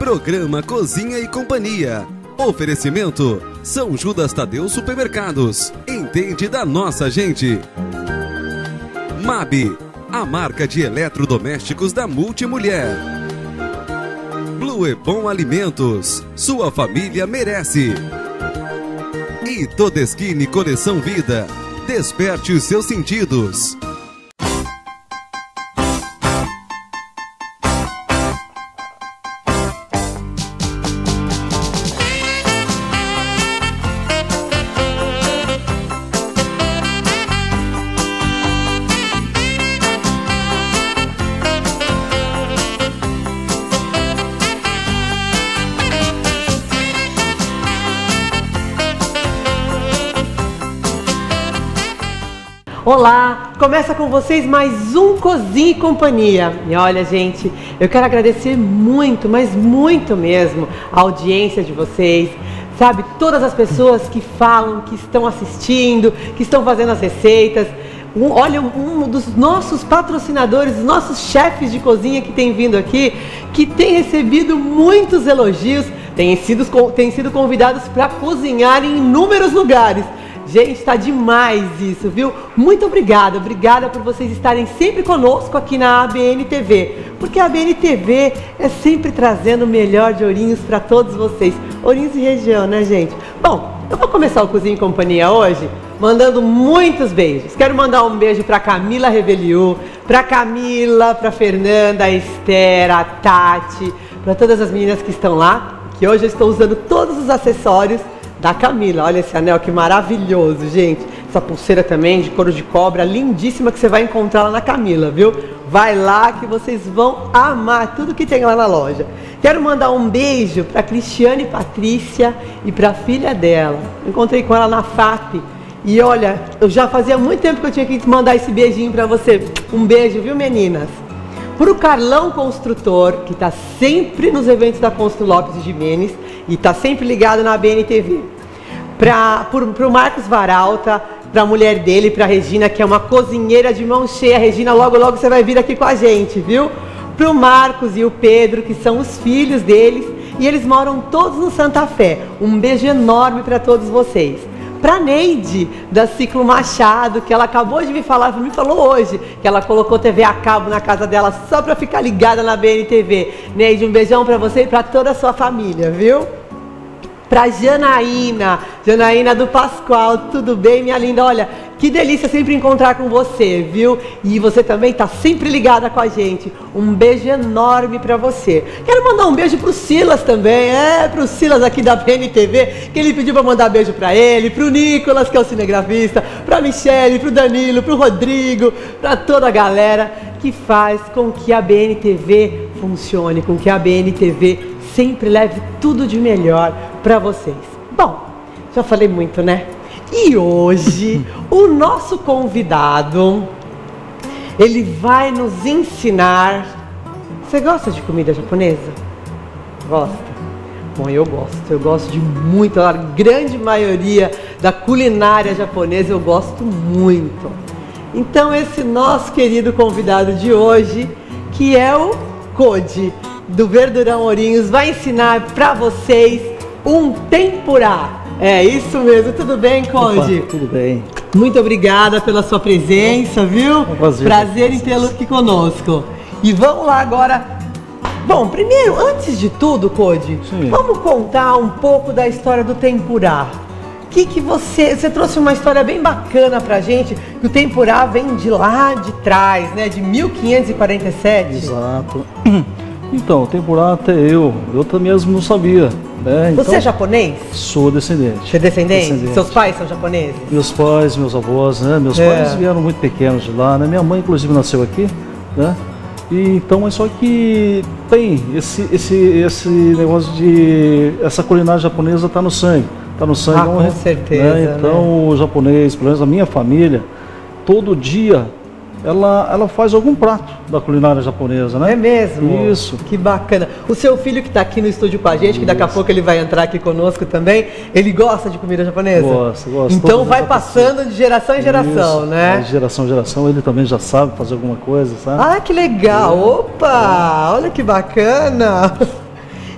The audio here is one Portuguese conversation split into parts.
Programa Cozinha e Companhia. Oferecimento São Judas Tadeu Supermercados. Entende da nossa gente. MAB, a marca de eletrodomésticos da Multimulher. Blue Ebon Alimentos, sua família merece. E Todeskine Coleção Vida, desperte os seus sentidos. Olá, começa com vocês mais um Cozinha e Companhia. E olha, gente, eu quero agradecer muito, mas muito mesmo, a audiência de vocês. Sabe, todas as pessoas que falam, que estão assistindo, que estão fazendo as receitas. Olha, um dos nossos patrocinadores, os nossos chefes de cozinha que tem vindo aqui, que tem recebido muitos elogios, têm sido convidados para cozinhar em inúmeros lugares. Gente, tá demais isso, viu? Muito obrigada por vocês estarem sempre conosco aqui na ABN TV, porque a ABN TV é sempre trazendo o melhor de Ourinhos para todos vocês. Ourinhos e região, né, gente? Bom, eu vou começar o Cozinha e Companhia hoje mandando muitos beijos. Quero mandar um beijo para Camila Reveliu, para Camila, para Fernanda, a Esther, a Tati, para todas as meninas que estão lá, que hoje eu estou usando todos os acessórios da Camila. Olha esse anel que maravilhoso, gente. Essa pulseira também de couro de cobra, lindíssima, que você vai encontrar lá na Camila, viu? Vai lá que vocês vão amar tudo que tem lá na loja. Quero mandar um beijo para Cristiane Patrícia e para a filha dela. Encontrei com ela na FAP. E olha, eu já fazia muito tempo que eu tinha que mandar esse beijinho para você. Um beijo, viu, meninas? Para o Carlão Construtor, que está sempre nos eventos da Constru Lopes de Jimenez e está sempre ligado na ABN TV. Para o Marcos Varalta, para a mulher dele, para a Regina, que é uma cozinheira de mão cheia. Regina, logo você vai vir aqui com a gente, viu? Para o Marcos e o Pedro, que são os filhos deles, e eles moram todos no Santa Fé. Um beijo enorme para todos vocês. Para Neide, da Ciclo Machado, que ela acabou de me falou hoje, que ela colocou TV a cabo na casa dela só para ficar ligada na BNTV. Neide, um beijão para você e para toda a sua família, viu? Para Janaína do Pascoal, tudo bem, minha linda? Olha, que delícia sempre encontrar com você, viu? E você também está sempre ligada com a gente. Um beijo enorme para você. Quero mandar um beijo pro Silas também, pro Silas aqui da BNTV, que ele pediu para mandar beijo para ele, pro Nicolas, que é o cinegrafista, pra Michele, pro Danilo, pro Rodrigo, para toda a galera que faz com que a BNTV funcione, com que a BNTV sempre leve tudo de melhor para vocês. Bom, já falei muito, né? E hoje, o nosso convidado, ele vai nos ensinar... Você gosta de comida japonesa? Gosta? Bom, eu gosto de muito, a grande maioria da culinária japonesa eu gosto muito. Então esse nosso querido convidado de hoje, que é o Koji, do Verdurão Ourinhos, vai ensinar para vocês um tempurá. É isso mesmo, tudo bem, Koji? Opa, tudo bem. Muito obrigada pela sua presença, viu? Prazer em tê-lo aqui conosco. E vamos lá agora. Bom, primeiro, antes de tudo, Koji, vamos contar um pouco da história do tempurá. Que você trouxe uma história bem bacana pra gente, que o tempurá vem de lá de trás, né? De 1547. Exato. Então, o tempurá até eu também mesmo não sabia, né? Então, você é japonês? Sou descendente. Você é descendente? Seus pais são japoneses? Meus pais, meus avós, né? Meus pais vieram muito pequenos de lá, né? Minha mãe, inclusive, nasceu aqui, né? E, então, mas só que tem esse negócio de... Essa culinária japonesa tá no sangue. Tá no sangue. Com certeza, né? Então, o japonês, pelo menos a minha família, todo dia ela faz algum prato da culinária japonesa, né? É mesmo? Isso. Que bacana. O seu filho que está aqui no estúdio com a gente, que daqui a pouco ele vai entrar aqui conosco também, ele gosta de comida japonesa? Gosta. Então vai passando de geração em geração, né? De geração em geração, ele também já sabe fazer alguma coisa, sabe? Ah, que legal! Opa! Olha que bacana!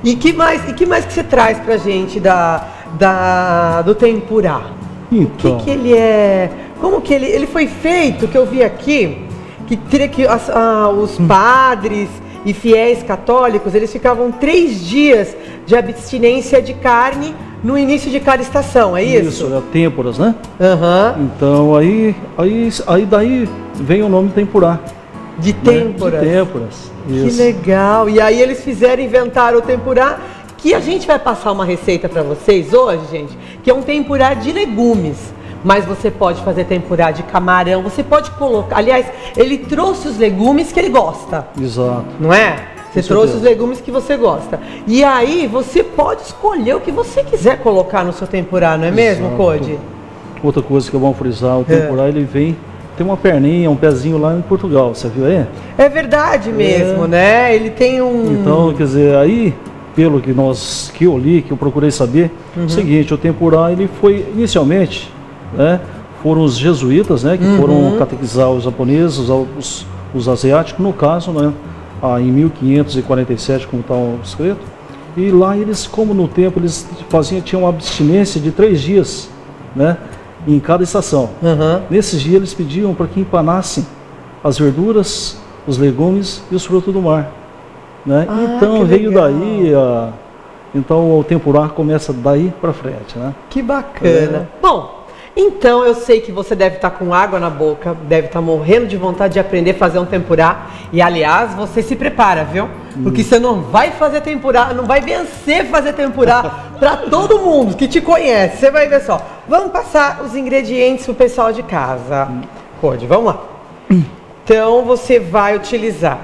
E que mais que você traz pra gente do tempurá? Então, O que ele é? Como que ele foi feito? Que eu vi aqui que teria que os padres e fiéis católicos, eles ficavam 3 dias de abstinência de carne no início de cada estação, é isso? Isso, é têmporas, né? Aham. Então aí daí vem o nome tempurá. De têmporas. De têmporas. Que Isso. legal. E aí eles inventaram o tempurá, que a gente vai passar uma receita para vocês hoje, gente, que é um tempurá de legumes. Mas você pode fazer tempurá de camarão, você pode colocar... Aliás, ele trouxe os legumes que ele gosta. Exato. Não é? Você Com trouxe certeza. os legumes que você gosta. E aí você pode escolher o que você quiser colocar no seu tempurá, não é mesmo, Exato. Code? Outra coisa que é bom frisar, o tempurá ele vem, tem uma perninha, um pezinho lá em Portugal, você viu aí? É verdade mesmo, né? Ele tem um... Então, quer dizer, aí, pelo que eu li, que eu procurei saber, é o seguinte, o tempurá ele foi inicialmente, né, foram os jesuítas, né, que foram catequizar os japoneses, os asiáticos, no caso, né, em 1547, como está escrito, e lá eles, como no tempo, eles tinham uma abstinência de 3 dias, né, em cada estação. Nesses dias eles pediam para que empanassem as verduras, os legumes e os frutos do mar, né? Então que veio legal. daí, então o tempurá começa daí para frente, né? Que bacana. Bom, então eu sei que você deve estar com água na boca, deve estar morrendo de vontade de aprender a fazer um tempurá. E aliás, você se prepara, viu? Porque você não vai fazer tempurá, não vai vencer fazer tempurá para todo mundo que te conhece. Você vai ver só. Vamos passar os ingredientes pro pessoal de casa. Code, vamos lá. Então você vai utilizar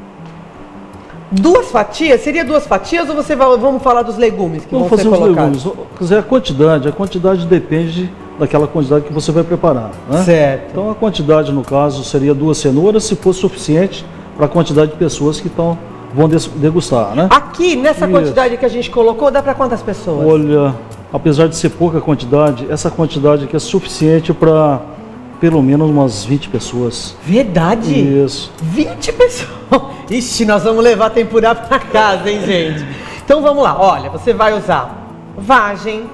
2 fatias, seria 2 fatias ou vamos falar dos legumes que Vamos vão ser fazer os colocados? legumes. Quer dizer, a quantidade depende daquela quantidade que você vai preparar, né? Certo. Então a quantidade, no caso, seria 2 cenouras, se for suficiente para a quantidade de pessoas que vão degustar, né? Aqui, nessa Isso. quantidade que a gente colocou, dá para quantas pessoas? Olha, apesar de ser pouca quantidade, essa quantidade aqui é suficiente para pelo menos umas 20 pessoas. Verdade? Isso. 20 pessoas. Ixi, nós vamos levar tempurá para casa, hein, gente? Então vamos lá. Olha, você vai usar vagem,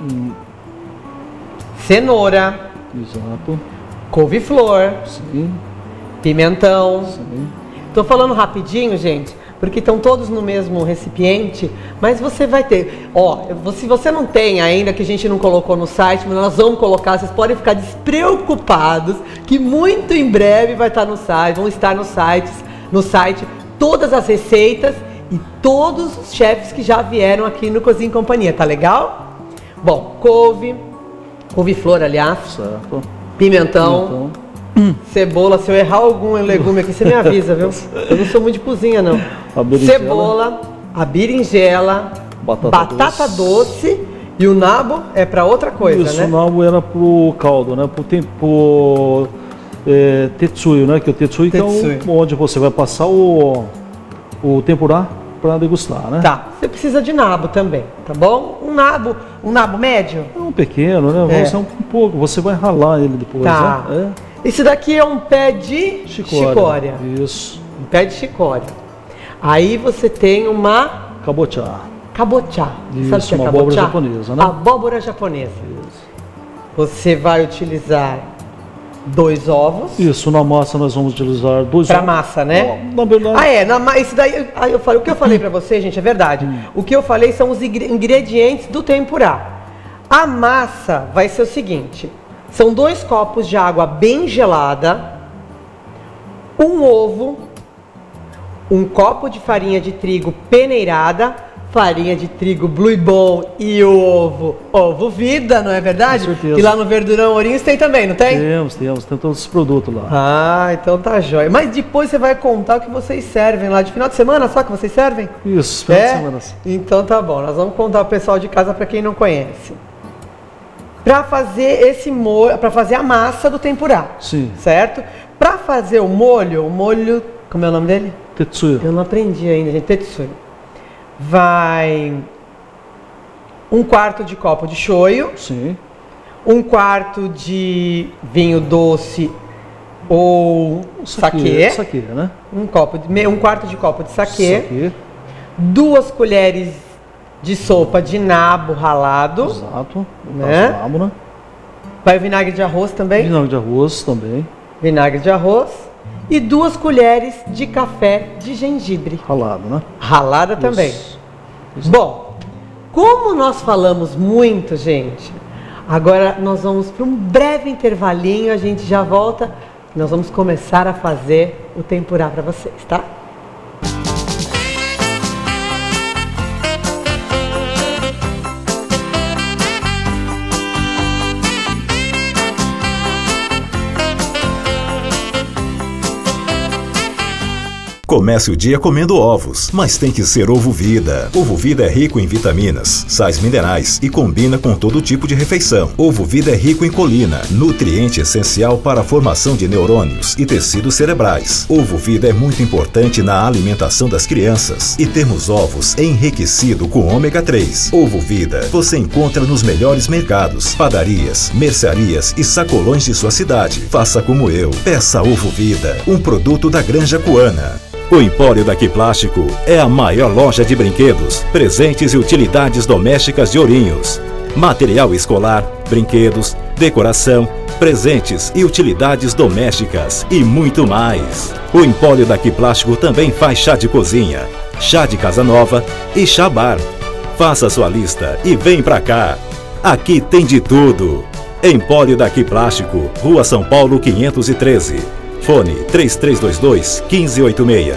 cenoura, Exato. couve-flor, Sim, pimentão. sim. Tô falando rapidinho, gente, porque estão todos no mesmo recipiente, mas você vai ter. Ó, se você não tem ainda, que a gente não colocou no site, mas nós vamos colocar, vocês podem ficar despreocupados, que muito em breve vai estar no site, vão estar no site todas as receitas e todos os chefes que já vieram aqui no Cozinha e Companhia, tá legal? Bom, couve-flor, aliás, Certo. pimentão, cebola. Se eu errar algum legume aqui, você me avisa, viu? Eu não sou muito de cozinha, não. A berinjela. Cebola, a berinjela, Batata doce e o nabo é para outra coisa, Isso, né? o nabo era pro caldo, né? Pro tetsuyo, né? Que o tetsuyo, Tetsuyo. que é onde você vai passar o tempurá para degustar, né? Tá, você precisa de nabo também, tá bom? Um nabo médio? É um pequeno, né? Vamos um pouco, você vai ralar ele depois, Tá. né? Esse daqui é um pé de chicória. Isso. Um pé de chicória. Aí você tem uma Cabochá. cabochá. Isso, Sabe o que é uma cabochá? abóbora japonesa, né? Abóbora japonesa. Isso. Você vai utilizar 2 ovos. Isso, na massa nós vamos utilizar 2 Pra massa, né? Na verdade, Isso daí, aí eu falei, o que eu falei pra você, gente, é verdade. O que eu falei são os ingredientes do tempurá. A massa vai ser o seguinte: são 2 copos de água bem gelada, 1 ovo, 1 copo de farinha de trigo peneirada, farinha de trigo Blue Ball e o ovo Vida, não é verdade? Com certeza. Que lá no Verdurão Ourinhos tem também, não tem? temos todos os produtos lá. Ah, então tá jóia. Mas depois você vai contar o que vocês servem lá. De final de semana só que vocês servem? Isso, final de semana. Então tá bom. Nós vamos contar o pessoal de casa para quem não conhece. Para fazer para fazer a massa do tempurá. Sim. Certo? Para fazer o molho, como é o nome dele? Tetsuyo. Eu não aprendi ainda, gente. Tetsuyo. Vai 1/4 de copo de shoyu. Sim. 1/4 de vinho doce ou saquê. Saquê, né? 1/4 de copo de saquê. Saquê. 2 colheres de sopa de nabo ralado. Exato. Né? Nabo, né? Vai o vinagre de arroz também? Vinagre de arroz também. Vinagre de arroz. E 2 colheres de café de gengibre. Ralado, né? Ralada também. Isso. Bom, como nós falamos muito, gente, agora nós vamos para um breve intervalinho, a gente já volta. Nós vamos começar a fazer o tempurá para vocês, tá? Comece o dia comendo ovos, mas tem que ser ovo Vida. Ovo Vida é rico em vitaminas, sais minerais e combina com todo tipo de refeição. Ovo Vida é rico em colina, nutriente essencial para a formação de neurônios e tecidos cerebrais. Ovo Vida é muito importante na alimentação das crianças e temos ovos enriquecido com ômega 3. Ovo Vida você encontra nos melhores mercados, padarias, mercearias e sacolões de sua cidade. Faça como eu, peça Ovo Vida, um produto da Granja Coana. O Empório Daqui Plástico é a maior loja de brinquedos, presentes e utilidades domésticas de Ourinhos. Material escolar, brinquedos, decoração, presentes e utilidades domésticas e muito mais. O Empório Daqui Plástico também faz chá de cozinha, chá de casa nova e chá bar. Faça sua lista e vem pra cá. Aqui tem de tudo. Empório Daqui Plástico, Rua São Paulo 513. Fone 3322-1586.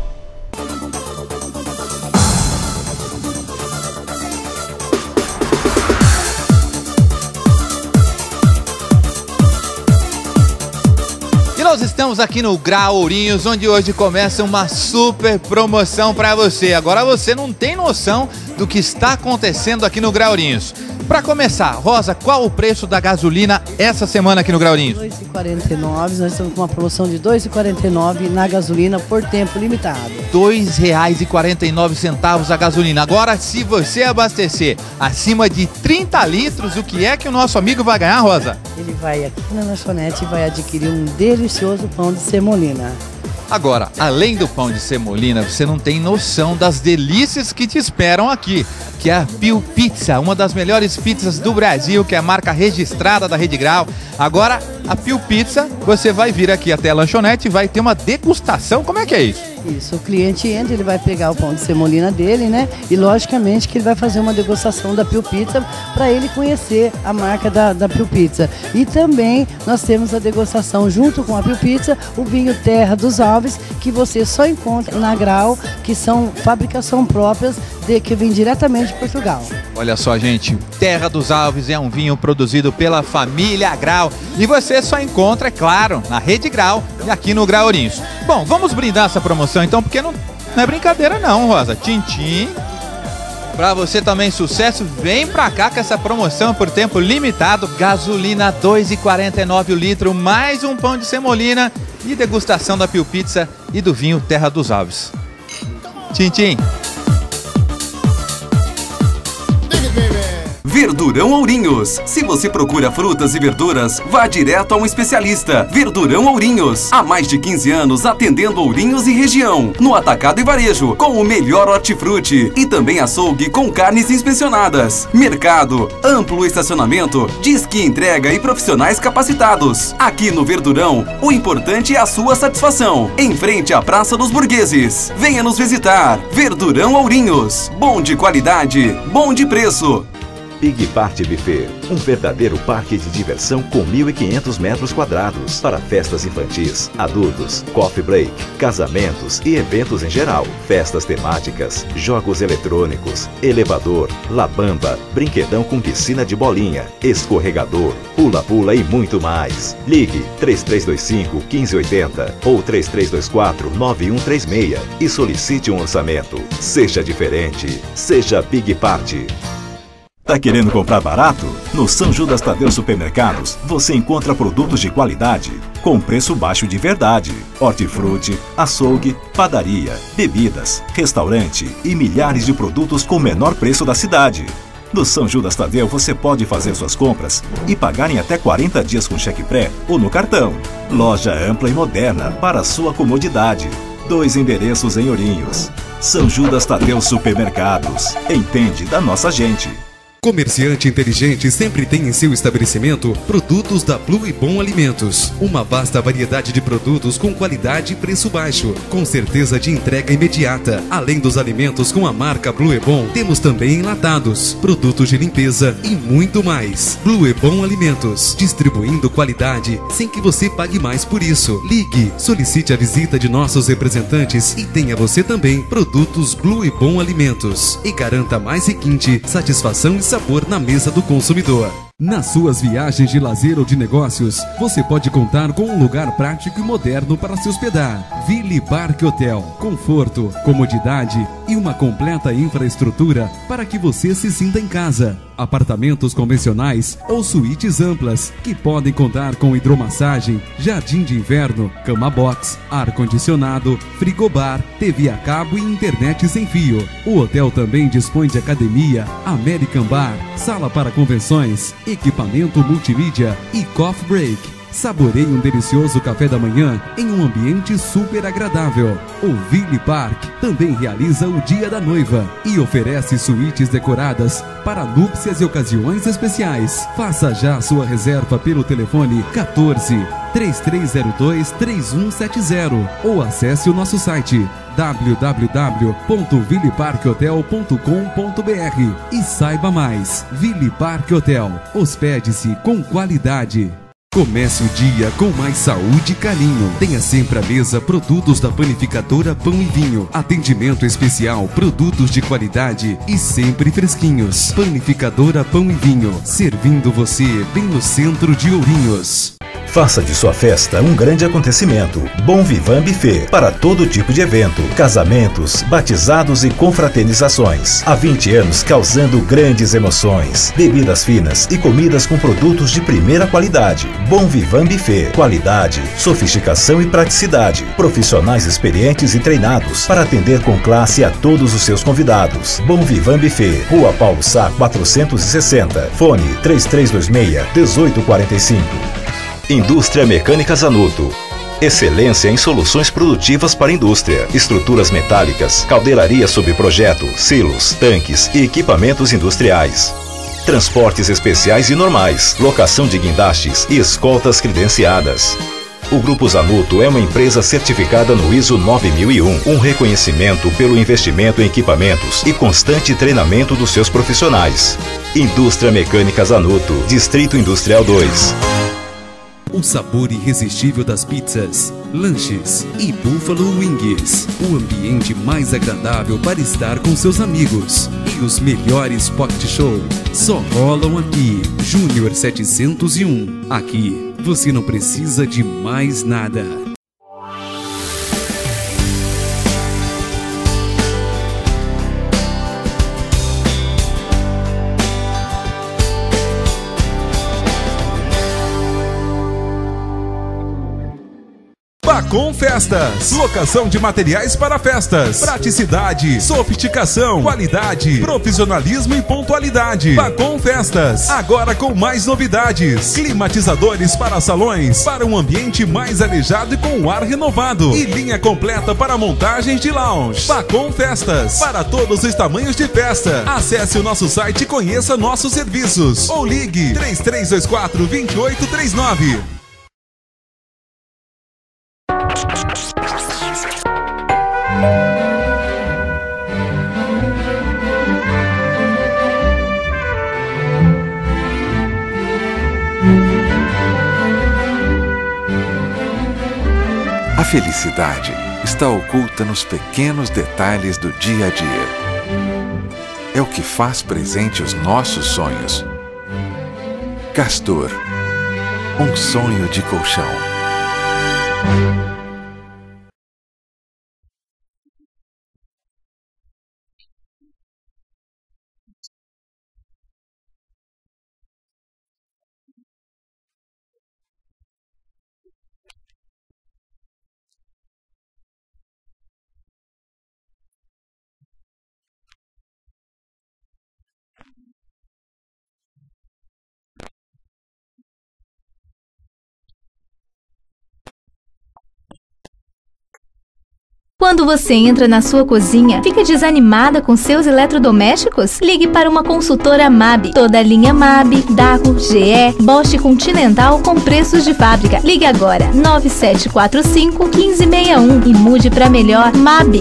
E nós estamos aqui no Grau Ourinhos, onde hoje começa uma super promoção para você. Agora você não tem noção do que está acontecendo aqui no Grau Ourinhos. Para começar, Rosa, qual o preço da gasolina essa semana aqui no Grau Ourinhos? R$ 2,49, nós estamos com uma promoção de R$ 2,49 na gasolina por tempo limitado. R$ 2,49 a gasolina. Agora, se você abastecer acima de 30 litros, o que é que o nosso amigo vai ganhar, Rosa? Ele vai aqui na lanchonete e vai adquirir um delicioso pão de semolina. Agora, além do pão de semolina, você não tem noção das delícias que te esperam aqui, que é a Pio Pizza, uma das melhores pizzas do Brasil, que é a marca registrada da Rede Grau. Agora, a Pio Pizza, você vai vir aqui até a lanchonete e vai ter uma degustação. Como é que é isso? Isso, o cliente entra, ele vai pegar o pão de semolina dele, né? E logicamente que ele vai fazer uma degustação da Pio Pizza para ele conhecer a marca da Pio Pizza. E também nós temos a degustação junto com a Pio Pizza, o vinho Terra dos Alves, que você só encontra na Grau, que são fabricação próprias que vem diretamente de Portugal. Olha só, gente, Terra dos Alves é um vinho produzido pela família Grau e você só encontra, é claro, na Rede Grau e aqui no Grau Ourinhos. Bom, vamos brindar essa promoção então, porque não é brincadeira não, Rosa. Tchim-tchim. Pra você também, sucesso, vem pra cá com essa promoção por tempo limitado. Gasolina R$ 2,49 o litro, mais um pão de semolina e degustação da Pio Pizza e do vinho Terra dos Alves. Tchim-tchim. Verdurão Ourinhos. Se você procura frutas e verduras, vá direto a um especialista. Verdurão Ourinhos. Há mais de 15 anos atendendo Ourinhos e região. No atacado e varejo, com o melhor hortifruti. E também açougue com carnes inspecionadas. Mercado, amplo estacionamento, disque entrega e profissionais capacitados. Aqui no Verdurão, o importante é a sua satisfação. Em frente à Praça dos Burgueses. Venha nos visitar. Verdurão Ourinhos. Bom de qualidade, bom de preço. Big Party Buffet, um verdadeiro parque de diversão com 1.500 metros quadrados para festas infantis, adultos, coffee break, casamentos e eventos em geral, festas temáticas, jogos eletrônicos, elevador, labamba, brinquedão com piscina de bolinha, escorregador, pula-pula e muito mais. Ligue 3325-1580 ou 3324-9136 e solicite um orçamento. Seja diferente, seja Big Party. Tá querendo comprar barato? No São Judas Tadeu Supermercados, você encontra produtos de qualidade, com preço baixo de verdade. Hortifruti, açougue, padaria, bebidas, restaurante e milhares de produtos com o menor preço da cidade. No São Judas Tadeu você pode fazer suas compras e pagar em até 40 dias com cheque pré ou no cartão. Loja ampla e moderna para sua comodidade. 2 endereços em Ourinhos. São Judas Tadeu Supermercados. Entende da nossa gente. Comerciante inteligente sempre tem em seu estabelecimento produtos da Blue e Bom Alimentos. Uma vasta variedade de produtos com qualidade e preço baixo, com certeza de entrega imediata. Além dos alimentos com a marca Blue e Bom, temos também enlatados, produtos de limpeza e muito mais. Blue e Bom Alimentos, distribuindo qualidade sem que você pague mais por isso. Ligue, solicite a visita de nossos representantes e tenha você também produtos Blue e Bom Alimentos. E garanta mais requinte, satisfação e sabor na mesa do consumidor. Nas suas viagens de lazer ou de negócios, você pode contar com um lugar prático e moderno para se hospedar. Ville Park Hotel. Conforto, comodidade e uma completa infraestrutura para que você se sinta em casa. Apartamentos convencionais ou suítes amplas, que podem contar com hidromassagem, jardim de inverno, cama box, ar-condicionado, frigobar, TV a cabo e internet sem fio. O hotel também dispõe de academia, American Bar, sala para convenções, equipamento multimídia e coffee break. Saboreie um delicioso café da manhã em um ambiente super agradável. O Ville Park também realiza o Dia da Noiva e oferece suítes decoradas para núpcias e ocasiões especiais. Faça já a sua reserva pelo telefone 14 3302 3170 ou acesse o nosso site www.villeparkhotel.com.br e saiba mais. Ville Park Hotel. Hospede-se com qualidade. Comece o dia com mais saúde e carinho. Tenha sempre à mesa produtos da panificadora Pão e Vinho. Atendimento especial, produtos de qualidade e sempre fresquinhos. Panificadora Pão e Vinho, servindo você bem no centro de Ourinhos. Faça de sua festa um grande acontecimento. Bom Vivan Buffet, para todo tipo de evento, casamentos, batizados e confraternizações. Há 20 anos causando grandes emoções. Bebidas finas e comidas com produtos de primeira qualidade. Bom Vivan Buffet, qualidade, sofisticação e praticidade. Profissionais experientes e treinados para atender com classe a todos os seus convidados. Bom Vivan Buffet, Rua Paulo Sá 460, fone 3326-1845. Indústria Mecânica Zanuto. Excelência em soluções produtivas para a indústria, estruturas metálicas, caldeiraria sob projeto, silos, tanques e equipamentos industriais. Transportes especiais e normais, locação de guindastes e escoltas credenciadas. O Grupo Zanuto é uma empresa certificada no ISO 9001, um reconhecimento pelo investimento em equipamentos e constante treinamento dos seus profissionais. Indústria Mecânica Zanuto, Distrito Industrial 2. O sabor irresistível das pizzas, lanches e Buffalo Wings. O ambiente mais agradável para estar com seus amigos. E os melhores pocket show só rolam aqui. Júnior 701. Aqui você não precisa de mais nada. Pacom Festas, locação de materiais para festas, praticidade, sofisticação, qualidade, profissionalismo e pontualidade. Pacom Festas, agora com mais novidades: climatizadores para salões, para um ambiente mais arejado e com o ar renovado, e linha completa para montagens de lounge. Pacom Festas, para todos os tamanhos de festa. Acesse o nosso site e conheça nossos serviços, ou ligue 3324-2839. A felicidade está oculta nos pequenos detalhes do dia a dia. É o que faz presente os nossos sonhos. Castor, um sonho de colchão. Quando você entra na sua cozinha, fica desanimada com seus eletrodomésticos? Ligue para uma consultora MAB. Toda a linha MAB, Dahco, GE, Bosch Continental com preços de fábrica. Ligue agora 9745-1561 e mude para melhor. MAB.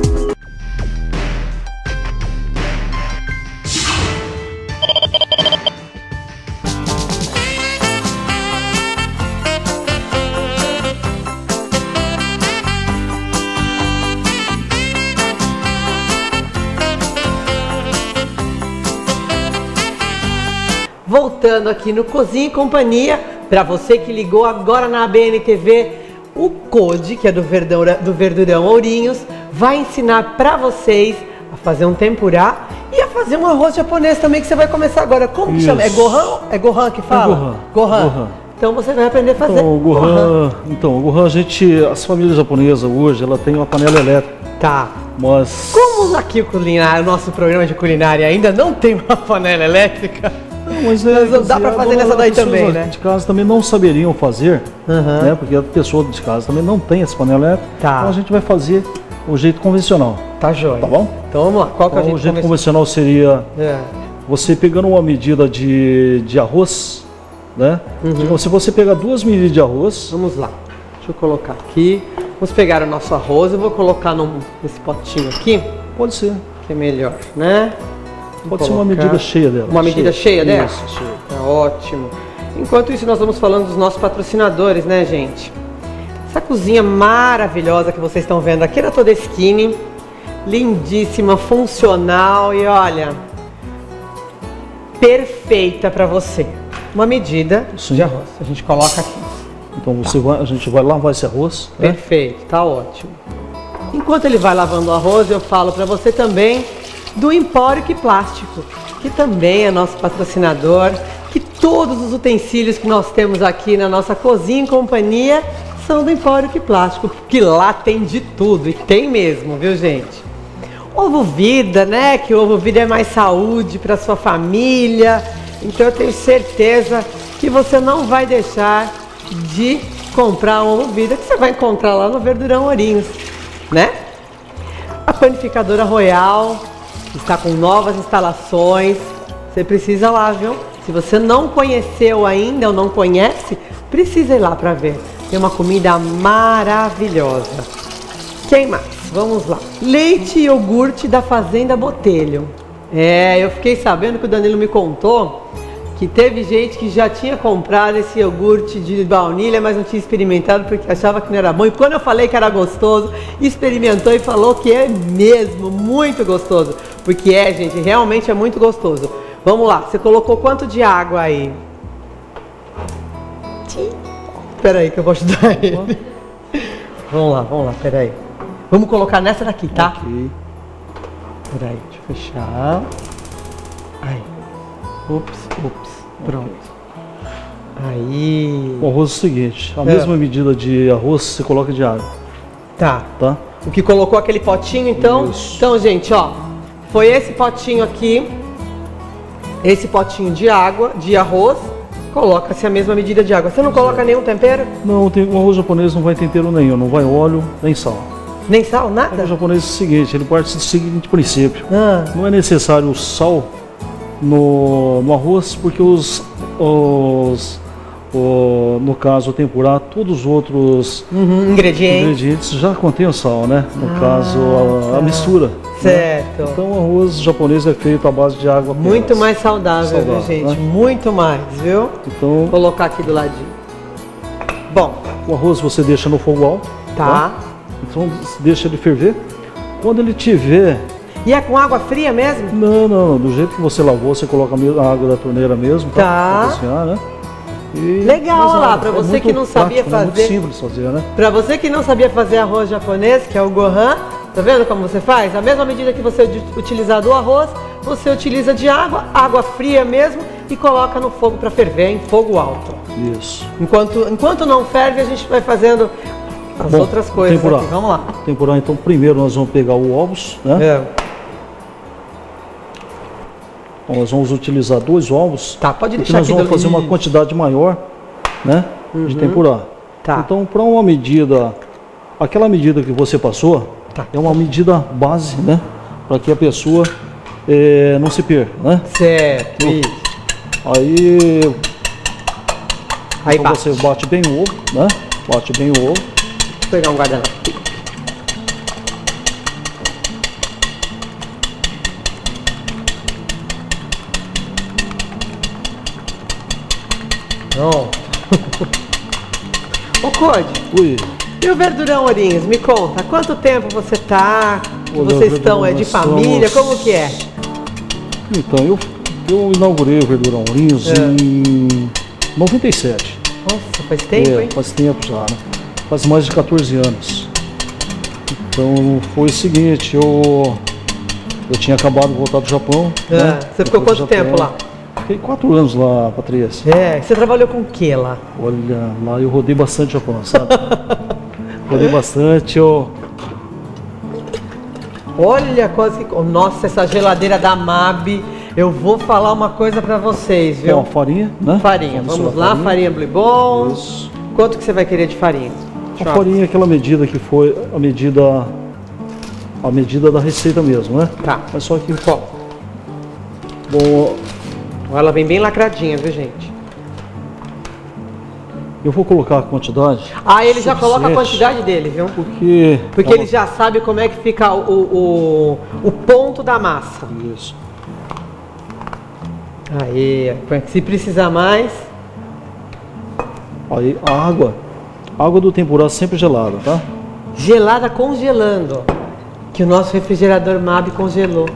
Voltando aqui no Cozinha e Companhia, para você que ligou agora na ABN TV, o Code, que é do Verdurão Ourinhos, vai ensinar para vocês a fazer um tempurá e a fazer um arroz japonês também, que você vai começar agora. Como que chama? É Gohan? É Gohan que fala? Gohan. Então você vai aprender a fazer o Gohan. Então, o Gohan, as famílias japonesas hoje, ela tem uma panela elétrica. Tá. Mas... Como aqui o nosso programa de culinária ainda não tem uma panela elétrica... Mas dá para fazer nessa daí também, né? De casa também não saberiam fazer, né? Porque a pessoa de casa também não tem essa panela elétrica. Tá. Então a gente vai fazer o jeito convencional. Tá joia. Tá bom? Então vamos lá. Qual que é o jeito convencional? Seria você pegando uma medida de arroz, né? Então, se você pegar 2 medidas de arroz... Vamos lá. Deixa eu colocar aqui. Vamos pegar o nosso arroz. Eu vou colocar nesse potinho aqui. Pode ser. Que é melhor, né? Pode ser uma medida cheia dela. Uma medida cheia dela? Isso, cheia. Tá ótimo. Enquanto isso, nós vamos falando dos nossos patrocinadores, né, gente? Essa cozinha maravilhosa que vocês estão vendo aqui na Todeskine. Lindíssima, funcional e olha, perfeita para você. Uma medida de arroz. A gente coloca aqui. Então a gente vai lavar esse arroz. Perfeito, tá ótimo. Enquanto ele vai lavando o arroz, eu falo para você também do Empório Que Plástico, que também é nosso patrocinador, que todos os utensílios que nós temos aqui na nossa Cozinha e Companhia são do Empório Que Plástico, que lá tem de tudo, e tem mesmo, viu, gente? Ovo Vida, né? Que o Ovo Vida é mais saúde para sua família, então eu tenho certeza que você não vai deixar de comprar um Ovo Vida, que você vai encontrar lá no Verdurão Ourinhos, né? A Panificadora Royal está com novas instalações, você precisa ir lá, viu? Se você não conheceu ainda ou não conhece, precisa ir lá para ver. Tem uma comida maravilhosa. Quem mais? Vamos lá. Leite e iogurte da Fazenda Botelho. Eu fiquei sabendo que o Danilo me contou que teve gente que já tinha comprado esse iogurte de baunilha, mas não tinha experimentado porque achava que não era bom. E quando eu falei que era gostoso, experimentou e falou que é mesmo muito gostoso. Porque gente, realmente é muito gostoso. Vamos lá, você colocou quanto de água aí? Espera aí que eu vou ajudar ele. Vamos lá, espera aí. Vamos colocar nessa daqui, tá? Ok. Espera aí, deixa eu fechar. Aí. Ups, pronto. Aí. O arroz é o seguinte, a mesma medida de arroz você coloca de água. Tá. Tá? O que colocou aquele potinho, então? Isso. Então, gente, ó, foi esse potinho aqui, esse potinho de água, de arroz, coloca-se a mesma medida de água. Você não coloca nenhum tempero? Não, o arroz japonês não vai tempero nenhum, não vai óleo, nem sal. Nem sal, nada? O arroz japonês é o seguinte, ele parte do seguinte princípio. Não é necessário o sal no arroz, porque no caso o tempurá, todos os outros ingredientes já contêm o sal, né? No caso a mistura. Certo. Né? Então o arroz japonês é feito à base de água apenas. Muito mais saudável, viu, gente? Né? Muito mais, viu? Então, vou colocar aqui do ladinho. Bom, o arroz você deixa no fogo alto. Tá. Então deixa ele ferver. Quando ele tiver... E é com água fria mesmo? Não, do jeito que você lavou, você coloca a água da torneira mesmo, tá? Pra cozinhar, né? Legal, olha lá, para você que não sabia fazer. É muito simples fazer, né? Para você que não sabia fazer arroz japonês, que é o Gohan, tá vendo como você faz? A mesma medida que você utilizar do arroz, você utiliza de água fria mesmo, e coloca no fogo para ferver, em fogo alto. Isso. Enquanto não ferve, a gente vai fazendo as outras coisas tempurá. Aqui. Vamos lá. Tempurá, então primeiro nós vamos pegar o ovos, né? Então, nós vamos utilizar 2 ovos. Tá, pode deixar aqui. Nós vamos fazer uma quantidade maior, né, de tempurá. Tá. Então, para uma medida, aquela medida que você passou, Tá. É uma medida base, né? Para que a pessoa não se perca, né? Certo. Isso. Aí bate. Você bate bem o ovo, né? Bate bem o ovo. Vou pegar um guardanapo. Não. Ô Code, Ui. e o Verdurão Ourinhos? Me conta, há quanto tempo você tá? Olha, Vocês estão de família? Como que é? Então, eu inaugurei o Verdurão Ourinhos em 97. Nossa, faz tempo, hein? Faz tempo já, né? Faz mais de 14 anos. Então, foi o seguinte, eu tinha acabado de voltar do Japão. Né? Você ficou quanto tempo lá? Fiquei 4 anos lá, Patrícia. Você trabalhou com o que lá? Olha, lá eu rodei bastante Japão, sabe? Rodei bastante, Olha, quase que... Nossa, essa geladeira da MAB. Eu vou falar uma coisa pra vocês, viu? Farinha, né? Farinha, vamos lá, farinha Blue Bom. Isso. Quanto que você vai querer de farinha? A farinha é aquela medida que foi a medida da receita mesmo, né? Tá. Mas só que, bom, ela vem bem lacradinha, viu, gente? Eu vou colocar a quantidade. Ele já coloca a quantidade dele, viu? Porque ele já sabe como é que fica o ponto da massa. Isso. Aí, se precisar mais. Aí a água do tempurá sempre gelada, tá? Gelada congelando. Que o nosso refrigerador MAB congelou.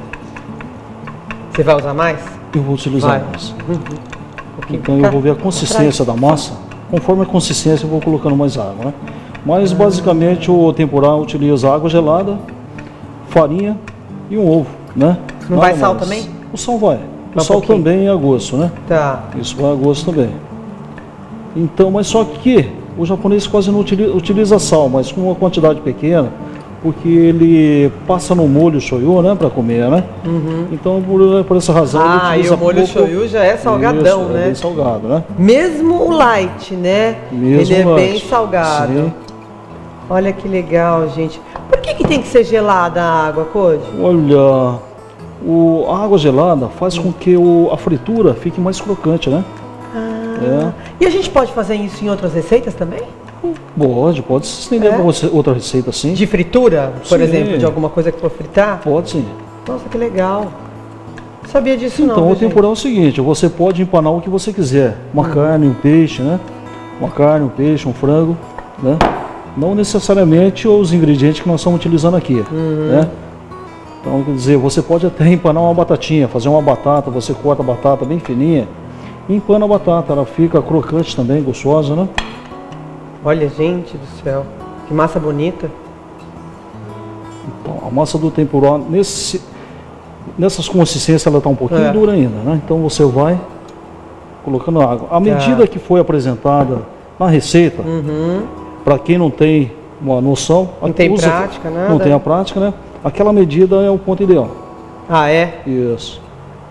Você vai usar mais? Eu vou utilizar mais. Então eu vou ver a consistência da massa. Conforme a consistência eu vou colocando mais água, né? Mas basicamente o tempurá utiliza água gelada, farinha e um ovo, né? Não vai sal também? O sal vai. O sal também é a gosto, né? Tá. Isso vai a gosto também. Então, mas só que o japonês quase não utiliza sal, mas com uma quantidade pequena, porque ele passa no molho shoyu, né, para comer, né? Então, por essa razão, ele utiliza e o molho shoyu já é salgadão, né? É bem salgado, né? Mesmo o light, né? Ele é bem salgado. Sim. Olha que legal, gente. Por que tem que ser gelada a água, Code? Olha, a água gelada faz com que a fritura fique mais crocante, né? E a gente pode fazer isso em outras receitas também? Pode se estender para outra receita, sim. De fritura, por exemplo, de alguma coisa que for fritar? Pode, sim. Nossa, que legal. Não sabia disso não. Então, o tempurá é o seguinte, você pode empanar o que você quiser. Uma carne, um peixe, né? Uma carne, um peixe, um frango, né? Não necessariamente os ingredientes que nós estamos utilizando aqui, né? Então, quer dizer, você pode até empanar uma batatinha, fazer uma batata, você corta a batata bem fininha e empana a batata, ela fica crocante também, gostosa, né? Olha, gente do céu, que massa bonita. Então, a massa do tempurá, nessas consistências, ela está um pouquinho dura ainda, né? Então você vai colocando água. À medida que foi apresentada na receita, para quem não tem uma noção, não tem prática, nada. Não tem a prática, né? Aquela medida é o ponto ideal. Ah, é? Isso.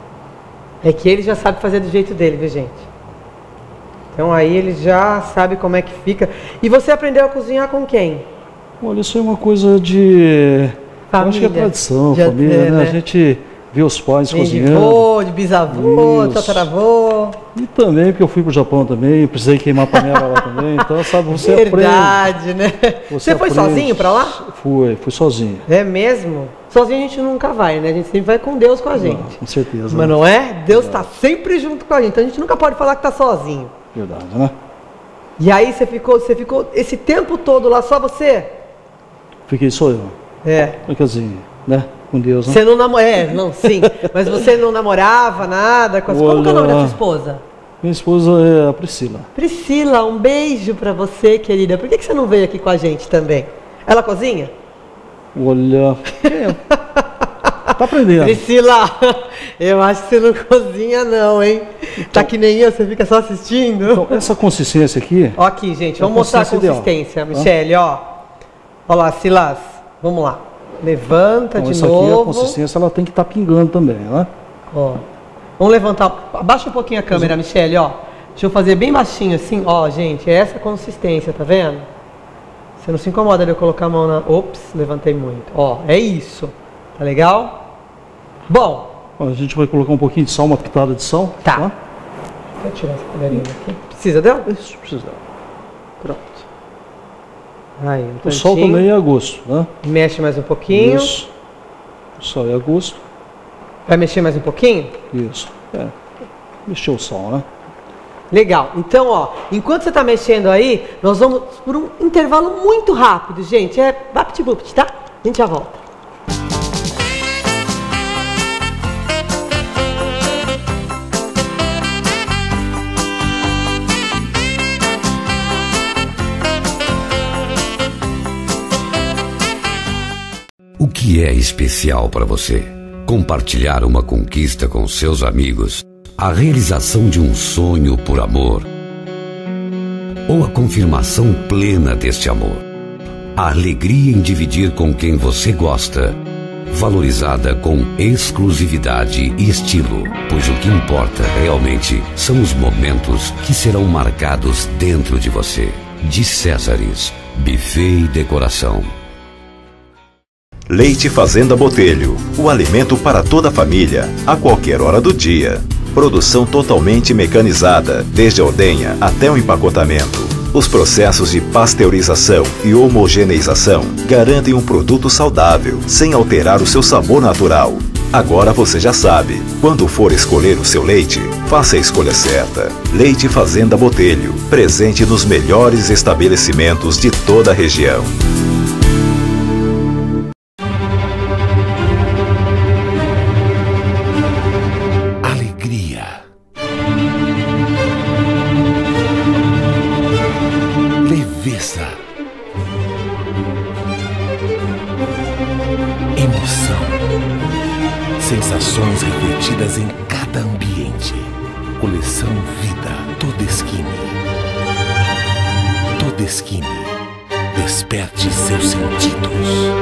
É que ele já sabe fazer do jeito dele, viu, gente? Então aí ele já sabe como é que fica. E você aprendeu a cozinhar com quem? Olha, isso é uma coisa de... Família. Eu acho que é tradição, família, né? A gente vê os pais cozinhando. De avô, de bisavô, tataravô. E também, porque eu fui pro Japão também, precisei queimar a panela lá também. Então, sabe, você aprende. Verdade, né? Você foi sozinho pra lá? Fui sozinho. É mesmo? Sozinho a gente nunca vai, né? A gente sempre vai com Deus com a gente. Com certeza. Mas não é? Deus tá sempre junto com a gente. Então a gente nunca pode falar que tá sozinho. Verdade, né? E aí você ficou esse tempo todo lá, só você? Fiquei só eu. Quer dizer, né? Com Deus, né? Você não namorava? Não, sim. Mas você não namorava nada? Como que é o nome da sua esposa? Minha esposa é a Priscila. Priscila, um beijo pra você, querida. Por que você não veio aqui com a gente também? Ela cozinha? Olha... Tá aprendendo. Priscila, eu acho que você não cozinha não, hein? Então, tá que nem eu, você fica só assistindo. Então, essa consistência aqui... Ó aqui, gente, vamos mostrar a consistência. Michele, ó. Ó lá, Silas, vamos lá. Levanta de novo. Aqui, a consistência, ela tem que estar pingando também, né? Ó. Vamos levantar, abaixa um pouquinho a câmera, Michele, ó. Deixa eu fazer bem baixinho assim, ó, gente, é essa consistência, tá vendo? Você não se incomoda de eu colocar a mão na... Ops, levantei muito. Ó, é isso. Tá legal? Bom. A gente vai colocar um pouquinho de sal, uma pitada de sal. Tá. Vou tirar essa colherinha daqui. Precisa dela? Isso, precisa dela. Pronto. Aí, o sal também é a gosto, né? Mexe mais um pouquinho. Isso. O sal é a gosto. Vai mexer mais um pouquinho? Isso. Mexeu o sal, né? Legal. Então, ó, enquanto você tá mexendo aí, nós vamos por um intervalo muito rápido, gente. É vapt-vupt, tá? A gente já volta. O que é especial para você? Compartilhar uma conquista com seus amigos, a realização de um sonho por amor, ou a confirmação plena deste amor. A alegria em dividir com quem você gosta, valorizada com exclusividade e estilo, pois o que importa realmente são os momentos que serão marcados dentro de você. De Césares, buffet e decoração. Leite Fazenda Botelho, o alimento para toda a família, a qualquer hora do dia. Produção totalmente mecanizada, desde a ordenha até o empacotamento. Os processos de pasteurização e homogeneização garantem um produto saudável, sem alterar o seu sabor natural. Agora você já sabe, quando for escolher o seu leite, faça a escolha certa. Leite Fazenda Botelho, presente nos melhores estabelecimentos de toda a região. Sensações refletidas em cada ambiente. Coleção Vida Todeskine. Todeskine. Desperte seus sentidos.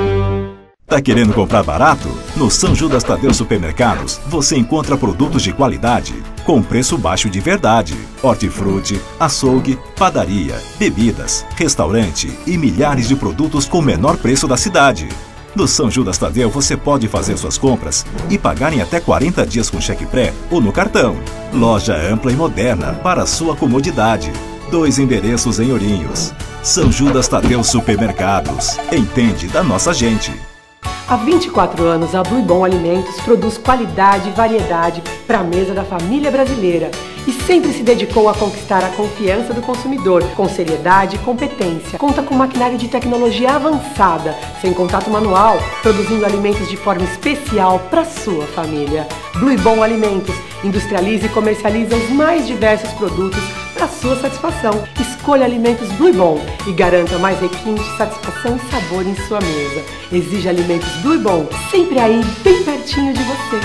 Tá querendo comprar barato? No São Judas Tadeu Supermercados, você encontra produtos de qualidade, com preço baixo de verdade. Hortifruti, açougue, padaria, bebidas, restaurante e milhares de produtos com o menor preço da cidade. No São Judas Tadeu você pode fazer suas compras e pagar em até 40 dias com cheque pré ou no cartão. Loja ampla e moderna para sua comodidade. 2 endereços em Ourinhos. São Judas Tadeu Supermercados. Entende da nossa gente. Há 24 anos, a Blue Bom Alimentos produz qualidade e variedade para a mesa da família brasileira e sempre se dedicou a conquistar a confiança do consumidor com seriedade e competência. Conta com maquinário de tecnologia avançada, sem contato manual, produzindo alimentos de forma especial para sua família. Blue Bom Alimentos industrializa e comercializa os mais diversos produtos para sua satisfação. Escolha alimentos Blue Bom e garanta mais requintes de satisfação e sabor em sua mesa. Exige alimentos Blue Bom, sempre aí, bem pertinho de você.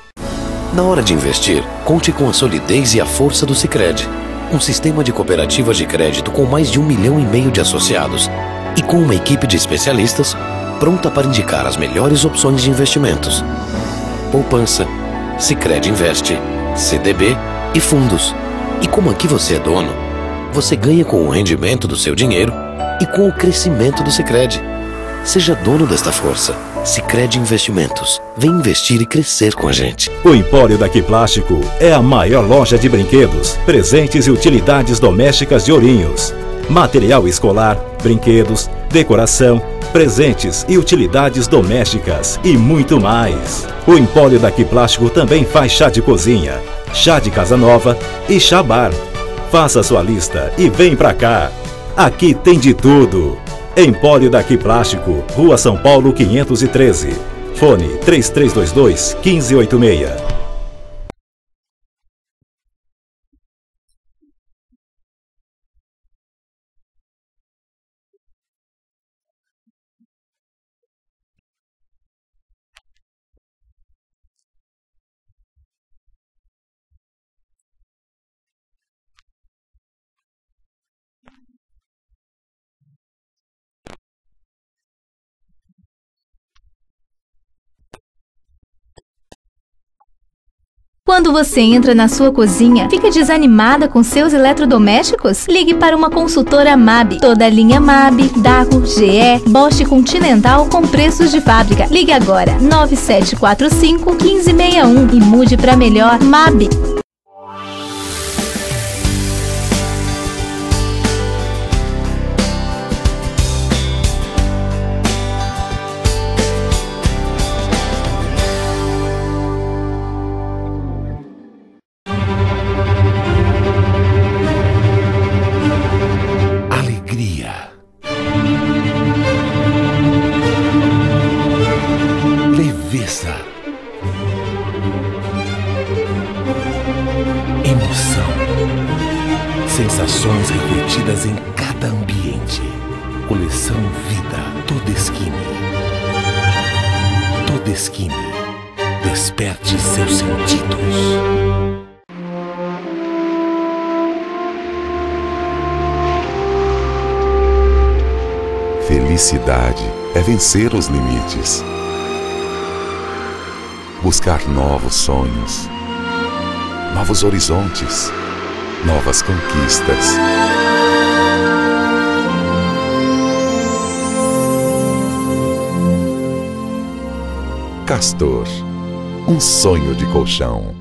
Na hora de investir, conte com a solidez e a força do Sicredi. Um sistema de cooperativas de crédito com mais de 1,5 milhão de associados e com uma equipe de especialistas pronta para indicar as melhores opções de investimentos. Poupança, Sicredi Investe, CDB e fundos. E como aqui você é dono, você ganha com o rendimento do seu dinheiro e com o crescimento do Sicredi. Seja dono desta força. Sicredi Investimentos. Vem investir e crescer com a gente. O Empório Daqui Plástico é a maior loja de brinquedos, presentes e utilidades domésticas de Ourinhos. Material escolar, brinquedos, decoração, presentes e utilidades domésticas e muito mais. O Empório Daqui Plástico também faz chá de cozinha, chá de casa nova e chá bar. Faça sua lista e vem pra cá. Aqui tem de tudo. Empório Daqui Plástico, Rua São Paulo 513. Fone 3322-1586. Quando você entra na sua cozinha, fica desanimada com seus eletrodomésticos? Ligue para uma consultora MABI. Toda a linha MABI, Dacor, GE, Bosch Continental com preços de fábrica. Ligue agora, 9745-1561 e mude para melhor. MABI. Sensações refletidas em cada ambiente. Coleção Vida Todeskine. Todeskine. Desperte seus sentidos. Felicidade é vencer os limites. Buscar novos sonhos, novos horizontes, novas conquistas. Castor, um sonho de colchão.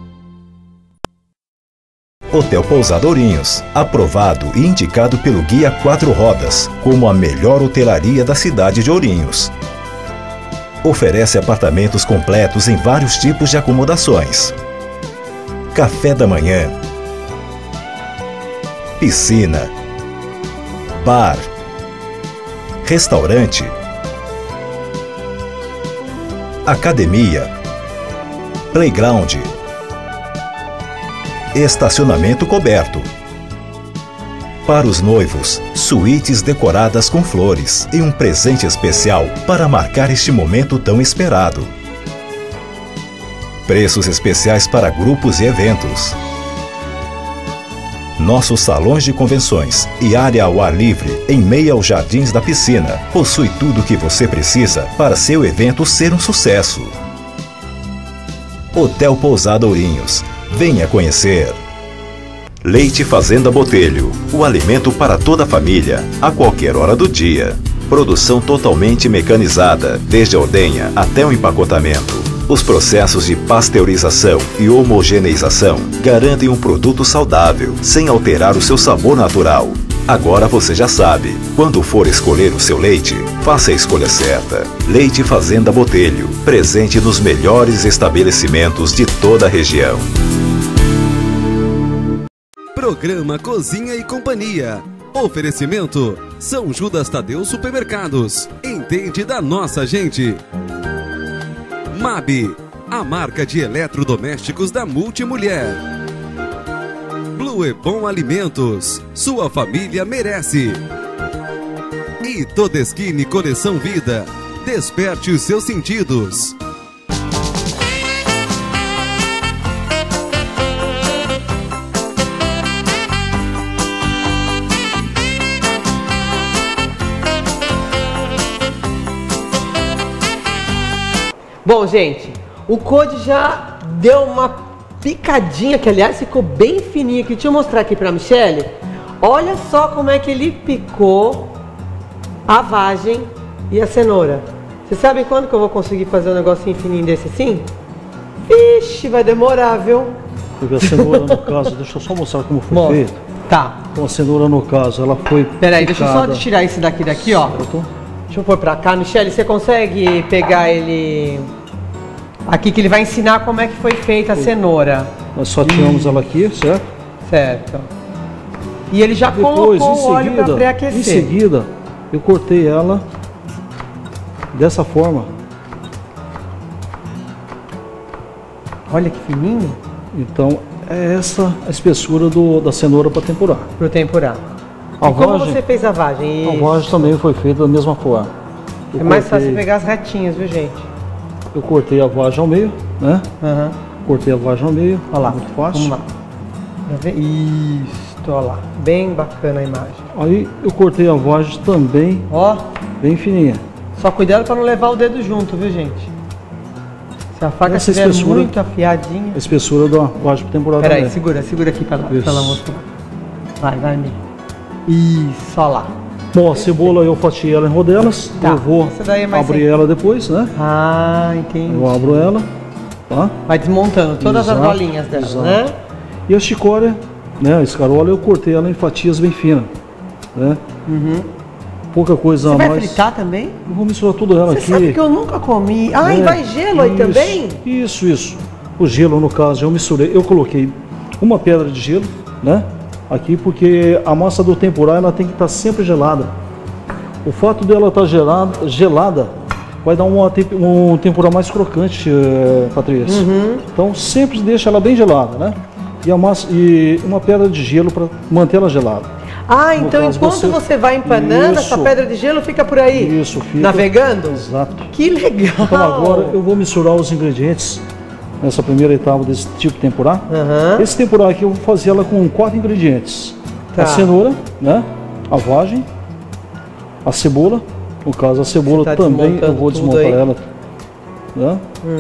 Hotel Pousada Ourinhos, aprovado e indicado pelo Guia 4 Rodas como a melhor hotelaria da cidade de Ourinhos. Oferece apartamentos completos em vários tipos de acomodações. Café da manhã, piscina, bar, restaurante, academia, playground, estacionamento coberto. Para os noivos, suítes decoradas com flores e um presente especial para marcar este momento tão esperado. Preços especiais para grupos e eventos. Nossos salões de convenções e área ao ar livre, em meio aos jardins da piscina, possui tudo o que você precisa para seu evento ser um sucesso. Hotel Pousada Ourinhos. Venha conhecer. Leite Fazenda Botelho, o alimento para toda a família, a qualquer hora do dia. Produção totalmente mecanizada, desde a ordenha até o empacotamento. Os processos de pasteurização e homogeneização garantem um produto saudável, sem alterar o seu sabor natural. Agora você já sabe, quando for escolher o seu leite, faça a escolha certa. Leite Fazenda Botelho, presente nos melhores estabelecimentos de toda a região. Programa Cozinha e Companhia. Oferecimento São Judas Tadeu Supermercados. Entende da nossa gente. MABI, a marca de eletrodomésticos da Multimulher. Blue Bom Alimentos, sua família merece. E Todeskine Coleção Vida, desperte os seus sentidos. Bom, gente, o Code já deu uma picadinha, que aliás ficou bem fininho aqui. Deixa eu mostrar aqui pra Michele. Olha só como é que ele picou a vagem e a cenoura. Vocês sabem quando que eu vou conseguir fazer um negocinho fininho desse assim? Ixi, vai demorar, viu? Porque a cenoura, no caso, deixa eu só mostrar como foi feito. Tá. Então a cenoura, no caso, ela foi Peraí, deixa eu só tirar esse daqui, ó. Deixa eu pôr pra cá. Michele, você consegue pegar ele aqui, que ele vai ensinar como é que foi feita a cenoura. Nós só tiramos ela aqui, certo? Certo. E ele já colocou o óleo para pré-aquecer. Em seguida, eu cortei ela dessa forma. Olha que fininho. Então, é essa a espessura da cenoura para temperar. Para temperar. E como você fez a vagem? A vagem também foi feita da mesma forma. É mais fácil pegar as retinhas, viu, gente? Eu cortei a vagem ao meio, né? Uhum. Cortei a vagem ao meio. Olha lá, muito fácil. Vamos lá. Isso, olha lá. Bem bacana a imagem. Aí eu cortei a vagem também, ó, bem fininha. Só cuidado para não levar o dedo junto, viu, gente? Se a faca estiver muito afiadinha. A espessura da vagem temporal também. Peraí, segura aqui pra ela mostrar. Vai, Mi. Isso, olha lá. Bom, a cebola eu fatiei ela em rodelas. Tá. Eu vou abrir ela depois, né? Ah, entendi. Eu abro ela, tá? Vai desmontando todas as bolinhas dela, né? E a chicória, né, a escarola, eu cortei ela em fatias bem finas, né? Pouca coisa a mais. Você vai fritar também? Eu vou misturar tudo ela aqui. Você sabe que eu nunca comi. Ah, e vai gelo aí também? Isso. O gelo, no caso, eu misturei. Eu coloquei uma pedra de gelo, né? Aqui, porque a massa do tempurá, ela tem que estar sempre gelada. O fato dela estar gelada vai dar um tempurá mais crocante, Patrícia. Então, sempre deixa ela bem gelada, né? E uma pedra de gelo para manter ela gelada. Ah, então enquanto você vai empanando, essa pedra de gelo fica por aí? Isso, fica. Navegando? Exato. Que legal! Então agora eu vou misturar os ingredientes nessa primeira etapa desse tipo de tempurá. Esse tempurá aqui eu vou fazer ela com 4 ingredientes. A cenoura, né? A vagem, a cebola. No caso, a cebola também eu vou desmontar ela. Né?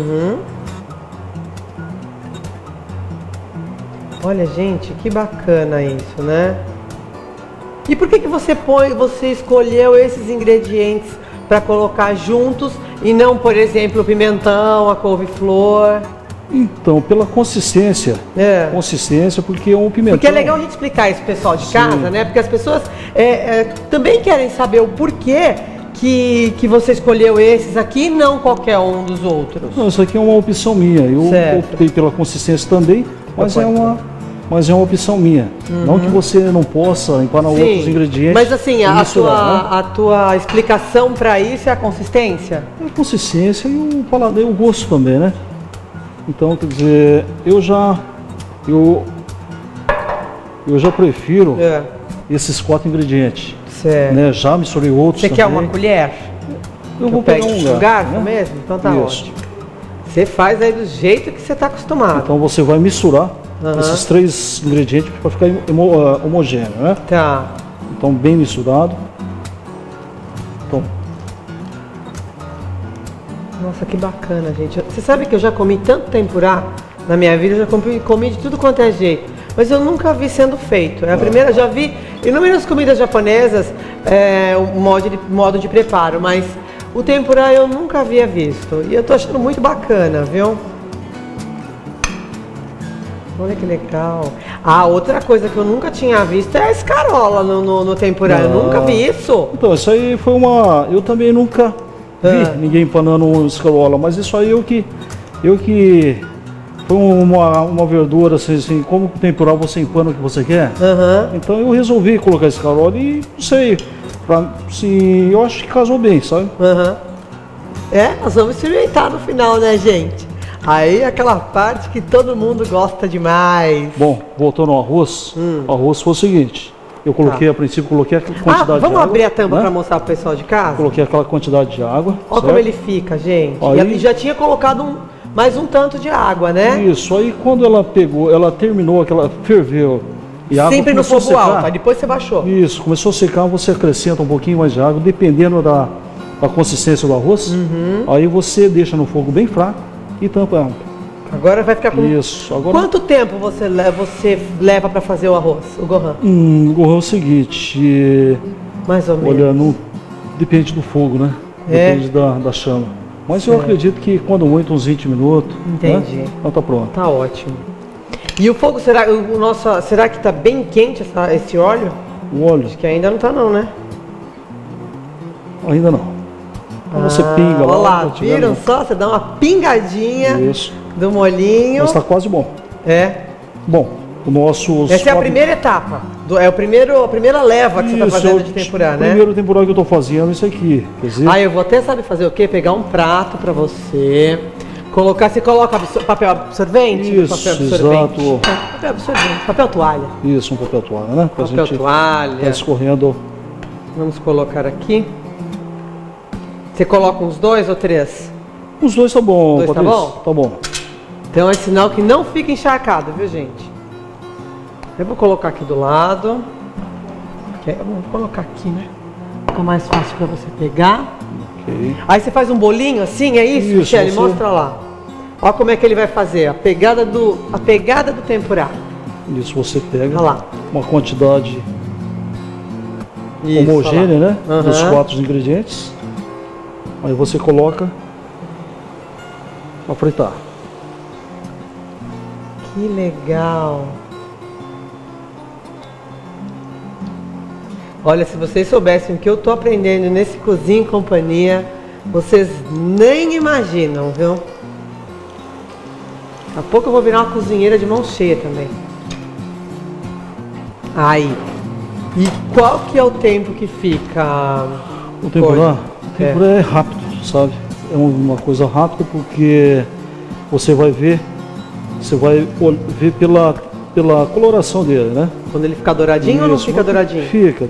Olha, gente, que bacana isso, né? E por que você escolheu esses ingredientes para colocar juntos e não, por exemplo, o pimentão, a couve-flor? Então, pela consistência. Consistência, porque é um pimentão. Porque é legal a gente explicar isso, pessoal de casa, né? Porque as pessoas também querem saber o porquê que você escolheu esses aqui e não qualquer um dos outros. Não, isso aqui é uma opção minha. Eu optei pela consistência também, mas é uma opção minha. Não que você não possa empanar outros ingredientes. Mas assim, a tua explicação para isso é a consistência? É a consistência e o paladar e o gosto também, né? Então, quer dizer, eu já prefiro esses 4 ingredientes. Certo. Né? Já misturei outros. Você quer uma colher? Eu vou pegar um garfo mesmo? Então tá ótimo. Você faz aí do jeito que você está acostumado. Então você vai misturar esses 3 ingredientes para ficar homogêneo, né? Tá. Então bem misturado. Então. Nossa, que bacana, gente. Você sabe que eu já comi tanto tempurá na minha vida, eu já comi de tudo quanto é jeito. Mas eu nunca vi sendo feito. É a primeira, já vi inúmeras comidas japonesas, o modo de preparo, mas o tempurá eu nunca havia visto. E eu tô achando muito bacana, viu? Olha que legal. Ah, outra coisa que eu nunca tinha visto é a escarola no tempurá. Eu nunca vi isso. Então, isso aí foi eu também nunca vi ninguém empanando escarola, mas isso aí eu que foi uma verdura, assim, como tempurá você empana o que você quer. Então eu resolvi colocar escarola e não sei, eu acho que casou bem, sabe? Nós vamos experimentar no final, né, gente? Aí aquela parte que todo mundo gosta demais. Bom, voltando ao arroz, o arroz foi o seguinte. Eu coloquei, a princípio, coloquei a quantidade de água. Vamos abrir a tampa para mostrar pro pessoal de casa? Coloquei aquela quantidade de água. Olha como ele fica, gente. E já tinha colocado mais um tanto de água, né? Isso, aí quando ela terminou, ferveu. E a água sempre no fogo alto, aí depois você baixou. Isso, começou a secar, você acrescenta um pouquinho mais de água, dependendo da consistência do arroz. Aí você deixa no fogo bem fraco e tampa ela. Agora vai ficar com... Isso. Agora... Quanto tempo você leva para fazer o arroz, o gohan? O gohan é o seguinte... Mais ou menos. Olha, não... depende do fogo, né? Depende da chama. Mas eu acredito que quando muito, uns 20 minutos. Entendi. Né? Então tá pronto. Tá ótimo. E o fogo, será que tá bem quente esse óleo? O óleo? Acho que ainda não tá não, né? Ainda não. Então você pinga lá. Olha lá, viram só? Você dá uma pingadinha do molhinho. Mas tá quase bom. Bom, o nosso... Essa é a primeira etapa. É a primeira leva que você tá fazendo de tempurá, né? O primeiro tempurá que eu tô fazendo, isso aqui. Quer dizer... eu vou até saber fazer o quê? Pegar um prato pra você. Você coloca papel absorvente? Isso, exato. Papel absorvente, papel toalha. Isso, um papel toalha, né? Pra papel toalha. Tá escorrendo. Vamos colocar aqui. Você coloca uns 2 ou 3? Os 2 tá bom, Patrícia. Tá bom? Tá bom. Então é sinal que não fica encharcado, viu, gente? Eu vou colocar aqui do lado. Vou colocar aqui, né? Fica mais fácil para você pegar. Okay. Aí você faz um bolinho assim, é isso, Michele? Mostra lá. Olha como é que ele vai fazer, a pegada do tempurá. Isso, você pega Olha lá. uma quantidade Isso, homogênea, né? Uhum. Dos 4 ingredientes. Aí você coloca para fritar. Que legal. Olha, se vocês soubessem o que eu tô aprendendo nesse Cozinha em Companhia, vocês nem imaginam, viu? Daqui a pouco eu vou virar uma cozinheira de mão cheia também. Aí. E qual que é o tempo que fica? O tempurá? O tempurá é rápido, sabe? É uma coisa rápida porque você vai ver pela coloração dele, né? Quando ele fica douradinho ou não fica douradinho? Fica.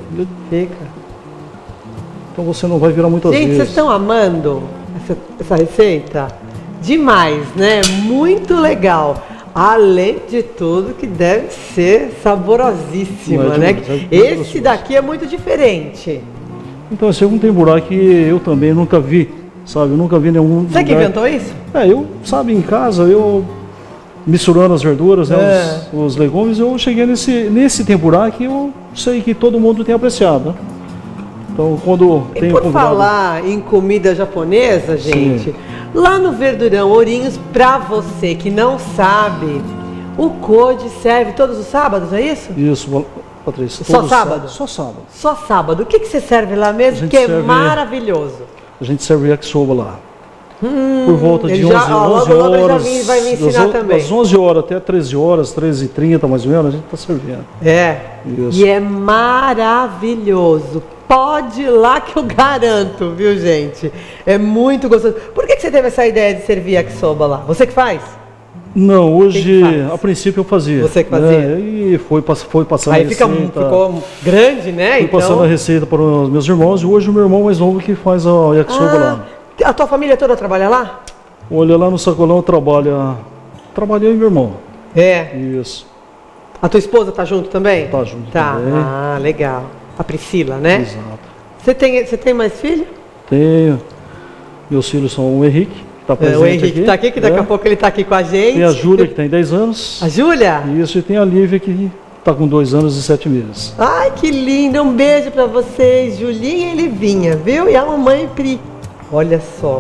Então você não vai virar muitas vezes. Gente, vocês estão amando essa receita? Demais, né? Muito legal. Além de tudo, que deve ser saborosíssima, né? Esse daqui é muito diferente. Então, esse é um tempurá que eu também nunca vi, sabe? Eu nunca vi nenhum. Você que inventou isso? Eu, sabe, em casa, eu misturando as verduras, né, os legumes, eu cheguei nesse tempurá que eu sei que todo mundo tem apreciado, né? Então, quando tem por falar em comida japonesa, gente, sim, lá no Verdurão Ourinhos, pra você que não sabe, o Code serve todos os sábados, é isso? Isso, Patrícia. Só sábado? Só sábado. Só sábado. O que você serve lá mesmo? Que é maravilhoso. A gente serve yakisoba lá. Por volta de 11 logo horas. Já vai me ensinar também. Das 11 horas até 13 horas, 13h30 mais ou menos, a gente está servindo. Isso. E é maravilhoso. Pode ir lá que eu garanto, viu, gente? É muito gostoso. Por que você teve essa ideia de servir yakisoba lá? Você que faz? Não, hoje, a princípio eu fazia. Você que fazia? E foi passando aí a receita. Ficou grande, né? Fui passando a receita para os meus irmãos e hoje o meu irmão mais novo que faz a yakisoba lá. A tua família toda trabalha lá? Olha, lá no Sacolão trabalha eu e meu irmão. Isso. A tua esposa tá junto também? Tá junto também. Ah, legal. A Priscila, né? Exato. Você tem mais filho? Tenho. Meus filhos são o Henrique, que tá presente o Henrique está aqui, que daqui a pouco ele está aqui com a gente. Tem a Júlia, que tem 10 anos. A Júlia? Isso, e tem a Lívia, que está com 2 anos e 7 meses. Ai, que lindo. Um beijo para vocês, Julinha e Livinha, viu? E a mamãe Pri. Olha só.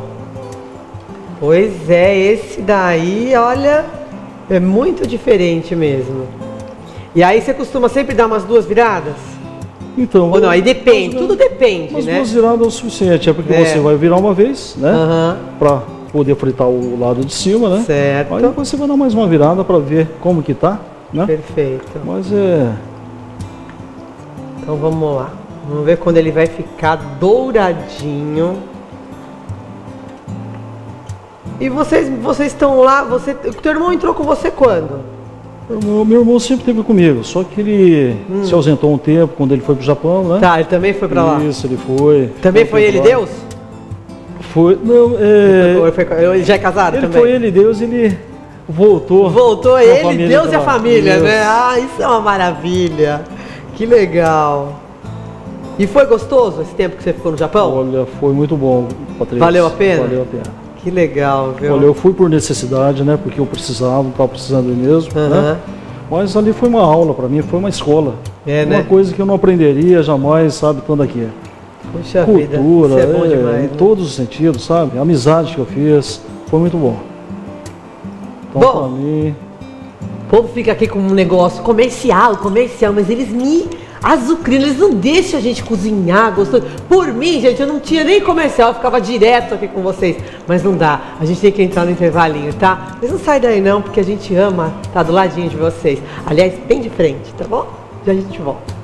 Pois é, esse daí, olha, é muito diferente mesmo. E aí você costuma sempre dar umas 2 viradas? Então, ou não, aí depende, tudo depende, né? Mas 2 viradas é o suficiente, porque você vai virar uma vez, né? Para poder fritar o lado de cima, né? Certo. Aí depois você vai dar mais uma virada para ver como que tá, né? Perfeito. Mas Então vamos lá. Vamos ver quando ele vai ficar douradinho. E vocês estão lá, o teu irmão entrou com você quando? Meu irmão sempre esteve comigo, só que ele se ausentou um tempo quando ele foi pro Japão, né? Tá, ele também foi pra lá? Isso, ele foi. Também foi ele Deus? Foi, não, ele já é casado também? Foi ele Deus, ele voltou. Voltou ele, Deus e a família, né? Ah, isso é uma maravilha. Que legal. E foi gostoso esse tempo que você ficou no Japão? Olha, foi muito bom, Patrícia. Valeu a pena? Valeu a pena. Que legal, viu? Olha, eu fui por necessidade, né? Porque eu precisava, estava precisando mesmo, né? Mas ali foi uma aula para mim, foi uma escola. Uma coisa que eu não aprenderia jamais, sabe, estando aqui. Puxa cultura, vida, isso é bom demais, em né? todos os sentidos, sabe? A amizade que eu fiz, foi muito bom. Então, para mim... O povo fica aqui com um negócio comercial, mas eles me azucrinam, eles não deixam a gente cozinhar gostoso. Por mim, gente, eu não tinha nem comercial, eu ficava direto aqui com vocês. Mas não dá, a gente tem que entrar no intervalinho, tá? Mas não sai daí não, porque a gente ama estar do ladinho de vocês. Aliás, bem de frente, tá bom? Já a gente volta.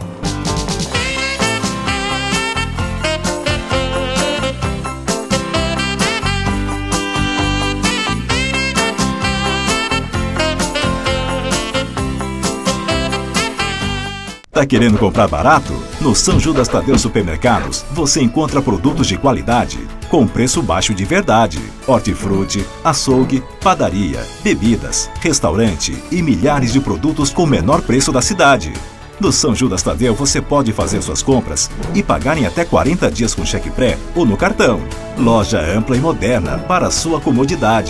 Tá querendo comprar barato? No São Judas Tadeu Supermercados, você encontra produtos de qualidade, com preço baixo de verdade. Hortifruti, açougue, padaria, bebidas, restaurante e milhares de produtos com o menor preço da cidade. No São Judas Tadeu você pode fazer suas compras e pagar em até 40 dias com cheque pré ou no cartão. Loja ampla e moderna para sua comodidade.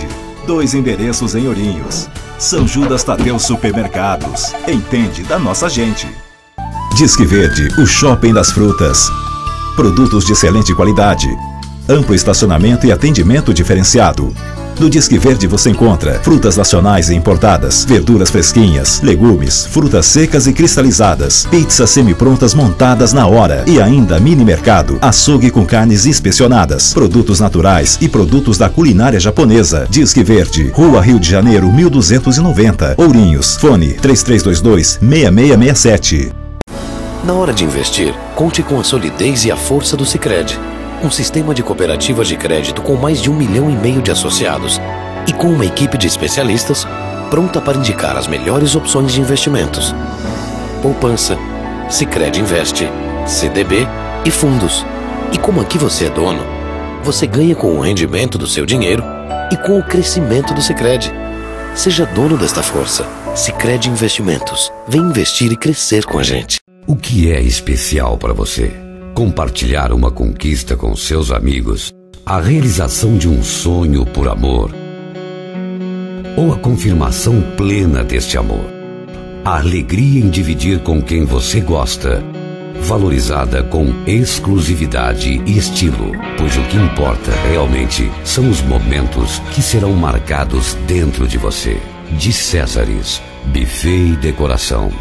2 endereços em Ourinhos. São Judas Tadeu Supermercados. Entende da nossa gente. Disque Verde, o shopping das frutas. Produtos de excelente qualidade. Amplo estacionamento e atendimento diferenciado. No Disque Verde você encontra frutas nacionais e importadas, verduras fresquinhas, legumes, frutas secas e cristalizadas, pizzas semi-prontas montadas na hora e ainda mini mercado, açougue com carnes inspecionadas, produtos naturais e produtos da culinária japonesa. Disque Verde, Rua Rio de Janeiro, 1290, Ourinhos. Fone 3322-6667. Na hora de investir, conte com a solidez e a força do Sicredi. Um sistema de cooperativas de crédito com mais de 1,5 milhão de associados e com uma equipe de especialistas pronta para indicar as melhores opções de investimentos. Poupança, Sicredi Investe, CDB e fundos. E como aqui você é dono, você ganha com o rendimento do seu dinheiro e com o crescimento do Sicredi. Seja dono desta força. Sicredi Investimentos. Vem investir e crescer com a gente. O que é especial para você? Compartilhar uma conquista com seus amigos, a realização de um sonho por amor, ou a confirmação plena deste amor. A alegria em dividir com quem você gosta, valorizada com exclusividade e estilo, pois o que importa realmente são os momentos que serão marcados dentro de você. De Césares, buffet e decoração.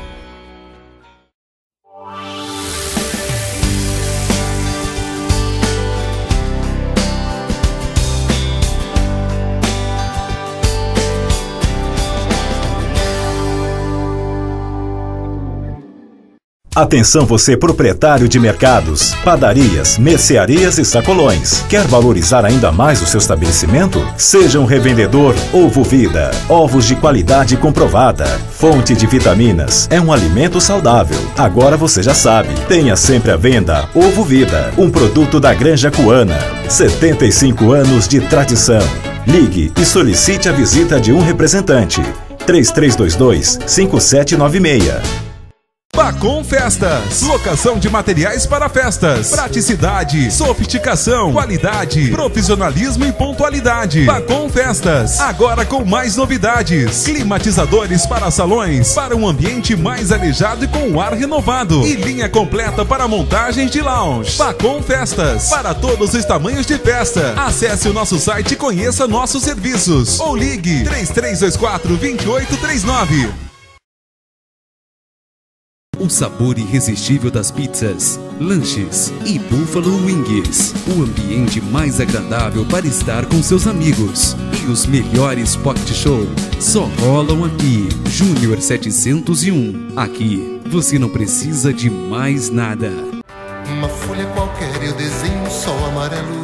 Atenção você proprietário de mercados, padarias, mercearias e sacolões. Quer valorizar ainda mais o seu estabelecimento? Seja um revendedor Ovo Vida. Ovos de qualidade comprovada. Fonte de vitaminas. É um alimento saudável. Agora você já sabe. Tenha sempre à venda Ovo Vida. Um produto da Granja Cuana. 75 anos de tradição. Ligue e solicite a visita de um representante. 3322-5796. Pacom Festas, locação de materiais para festas, praticidade, sofisticação, qualidade, profissionalismo e pontualidade. Pacom Festas, agora com mais novidades, climatizadores para salões, para um ambiente mais arejado e com ar renovado, e linha completa para montagens de lounge. Pacom Festas, para todos os tamanhos de festa. Acesse o nosso site e conheça nossos serviços, ou ligue 3324-2839. O sabor irresistível das pizzas, lanches e Buffalo Wings. O ambiente mais agradável para estar com seus amigos. E os melhores pocket show só rolam aqui. Júnior 701. Aqui você não precisa de mais nada. Uma folha qualquer eu desenho um sol amarelo.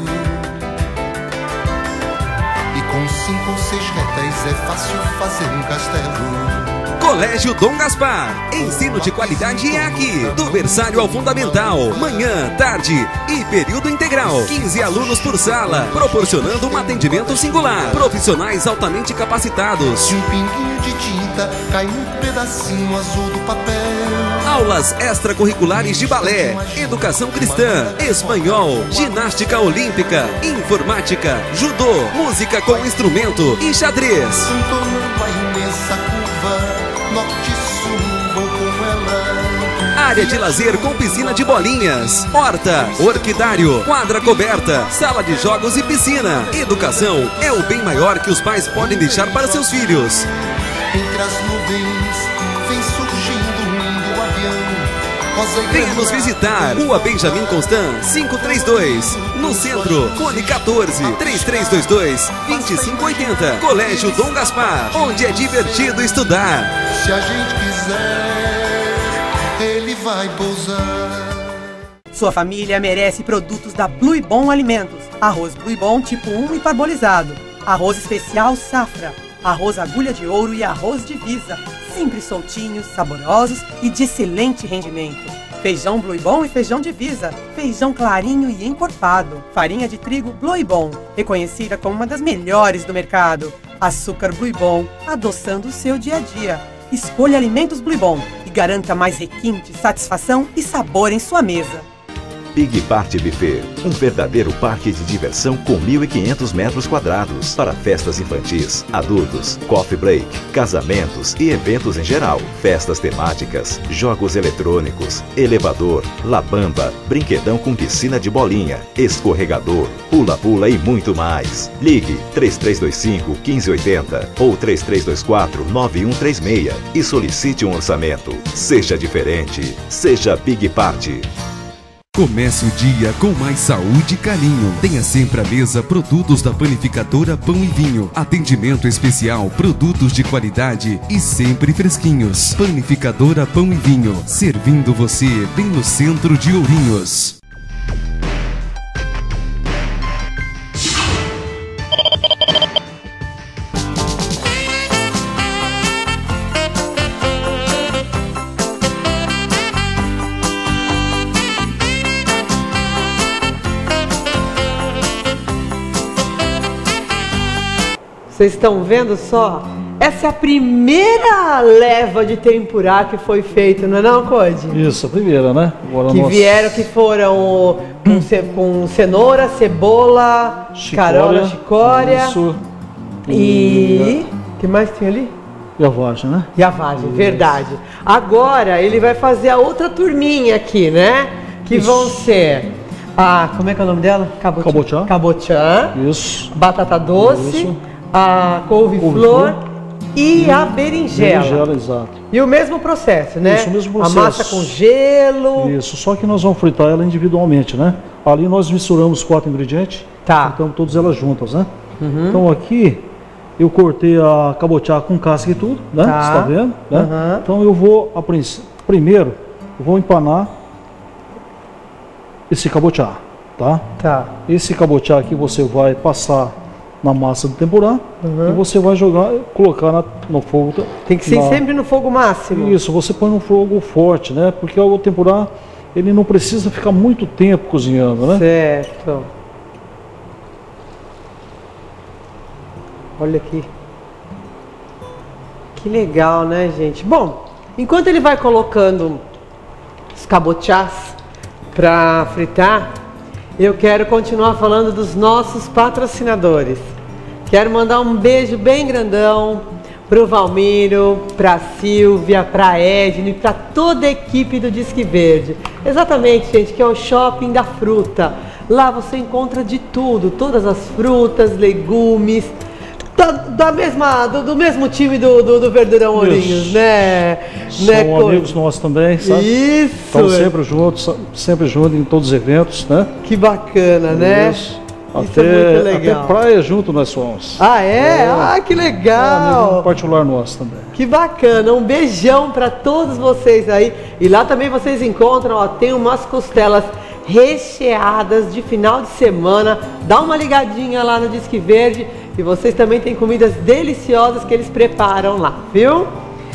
E com 5 ou 6 retas é fácil fazer um castelo. Colégio Dom Gaspar. Ensino de qualidade é aqui. Do berçário ao fundamental. Manhã, tarde e período integral. 15 alunos por sala, proporcionando um atendimento singular. Profissionais altamente capacitados. Se um pinguinho de tinta cai num pedacinho azul do papel. Aulas extracurriculares de balé, educação cristã, espanhol, ginástica olímpica, informática, judô, música com instrumento e xadrez. Contornando a imensa curva. Norte e sul vou com ela. Área de lazer com piscina de bolinhas, horta, orquidário, quadra coberta, sala de jogos e piscina. Educação é o bem maior que os pais podem deixar para seus filhos. Entre as nuvens vem surgindo um lindo avião. Venha nos visitar. Rua Benjamin Constant, 532. No centro, fone 14-3322-2580. Colégio Dom Gaspar, onde é divertido estudar. Se a gente quiser, ele vai pousar. Sua família merece produtos da Blue Bom Alimentos. Arroz Blue Bom tipo 1 e parbolizado. Arroz especial safra. Arroz agulha de ouro e arroz divisa. Sempre soltinhos, saborosos e de excelente rendimento. Feijão Blue Bom e feijão divisa. Feijão clarinho e encorpado. Farinha de trigo Blue Bom, reconhecida como uma das melhores do mercado. Açúcar Blue Bom, adoçando o seu dia a dia. Escolha alimentos Blue Bom e garanta mais requinte, satisfação e sabor em sua mesa. Big Party Buffet, um verdadeiro parque de diversão com 1.500 metros quadrados para festas infantis, adultos, coffee break, casamentos e eventos em geral, festas temáticas, jogos eletrônicos, elevador, labamba, brinquedão com piscina de bolinha, escorregador, pula-pula e muito mais. Ligue 3325-1580 ou 3324-9136 e solicite um orçamento. Seja diferente, seja Big Party. Comece o dia com mais saúde e carinho. Tenha sempre à mesa produtos da panificadora Pão e Vinho. Atendimento especial, produtos de qualidade e sempre fresquinhos. Panificadora Pão e Vinho, servindo você bem no centro de Ourinhos. Vocês estão vendo só? Essa é a primeira leva de tempurá que foi feita, não é não, Code? Isso, a primeira, né? Agora que foram com cenoura, cebola, carola, chicória. Isso. E... o que mais tem ali? E a vagem, né? E a vagem, verdade. Agora ele vai fazer a outra turminha aqui, né? Que vão ser... como é que é o nome dela? Cabotiá. Cabotiá. Isso. Batata doce. Isso. A couve-flor e a berinjela. Berinjela, exato. E o mesmo processo, né? Isso, o mesmo processo. A massa com gelo. Isso, só que nós vamos fritar ela individualmente, né? Ali nós misturamos 4 ingredientes. Tá. Fritamos todas elas juntas, né? Uhum. Então aqui eu cortei a cabotiá com casca e tudo, né? Tá. Você tá vendo? Né? Uhum. Então eu vou, primeiro, eu vou empanar esse cabotiá, tá? Tá. Esse cabotiá aqui você vai passar na massa do tempurá e você vai colocar no fogo. Tem que ser sempre no fogo máximo. Isso, você põe no fogo forte, né? Porque o tempurá, ele não precisa ficar muito tempo cozinhando, né? Certo. Olha aqui. Que legal, né, gente? Bom, enquanto ele vai colocando os cabotiás para fritar, eu quero continuar falando dos nossos patrocinadores. Quero mandar um beijo bem grandão pro Valmiro, pra Silvia, pra Edne, pra toda a equipe do Disque Verde. Exatamente, gente, que é o Shopping da Fruta. Lá você encontra de tudo, todas as frutas, legumes, do mesmo time do Verdurão Ourinhos, né? São amigos nossos também, sabe? Isso! Estão sempre juntos em todos os eventos, né? Que bacana, né? Isso. Isso é muito legal. Até praia junto nós fomos. Ah, é? Que legal! Amigo particular nosso também. Que bacana, um beijão para todos vocês aí. E lá também vocês encontram, ó, tem umas costelas recheadas de final de semana. Dá uma ligadinha lá no Disque Verde e vocês também têm comidas deliciosas que eles preparam lá, viu?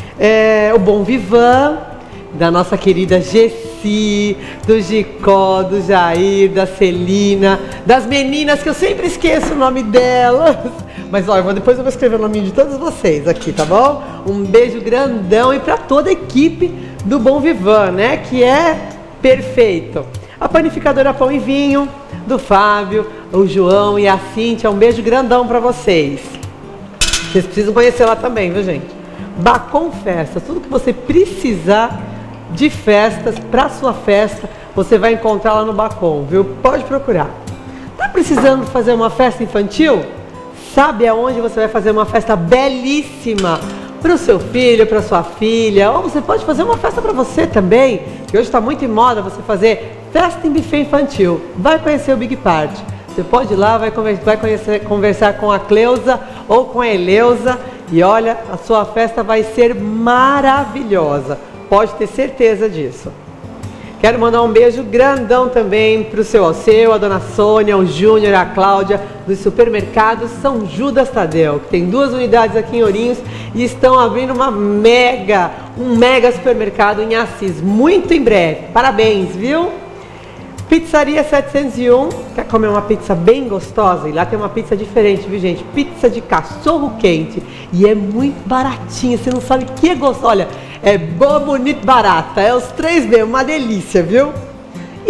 O Bom Vivan, da nossa querida Gessi, do Gicó, do Jair, da Celina, das meninas que eu sempre esqueço o nome delas. Mas olha, depois eu vou escrever o nome de todos vocês aqui, tá bom? Um beijo grandão e para toda a equipe do Bom Vivan, né? Que é perfeito. A panificadora Pão e Vinho, do Fábio, o João e a Cíntia, um beijo grandão para vocês. Vocês precisam conhecer lá também, viu, gente? Bacon Festas, tudo que você precisar de festas, para sua festa, você vai encontrar lá no Bacon, viu? Pode procurar. Tá precisando fazer uma festa infantil? Sabe aonde você vai fazer uma festa belíssima para o seu filho, para sua filha, ou você pode fazer uma festa para você também, que hoje está muito em moda você fazer festa em buffet infantil. Vai conhecer o Big Party. Você pode ir lá, vai conversar com a Cleusa ou com a Eleusa e olha, a sua festa vai ser maravilhosa. Pode ter certeza disso. Quero mandar um beijo grandão também para o seu Alceu, a dona Sônia, o Júnior, a Cláudia, do supermercado São Judas Tadeu, que tem 2 unidades aqui em Ourinhos e estão abrindo um mega supermercado em Assis, muito em breve. Parabéns, viu? Pizzaria 701, quer comer uma pizza bem gostosa? E lá tem uma pizza diferente, viu, gente? Pizza de cachorro quente. E é muito baratinha, você não sabe que é gostoso. Olha, é boa, bonita, barata. É os 3B, uma delícia, viu? E os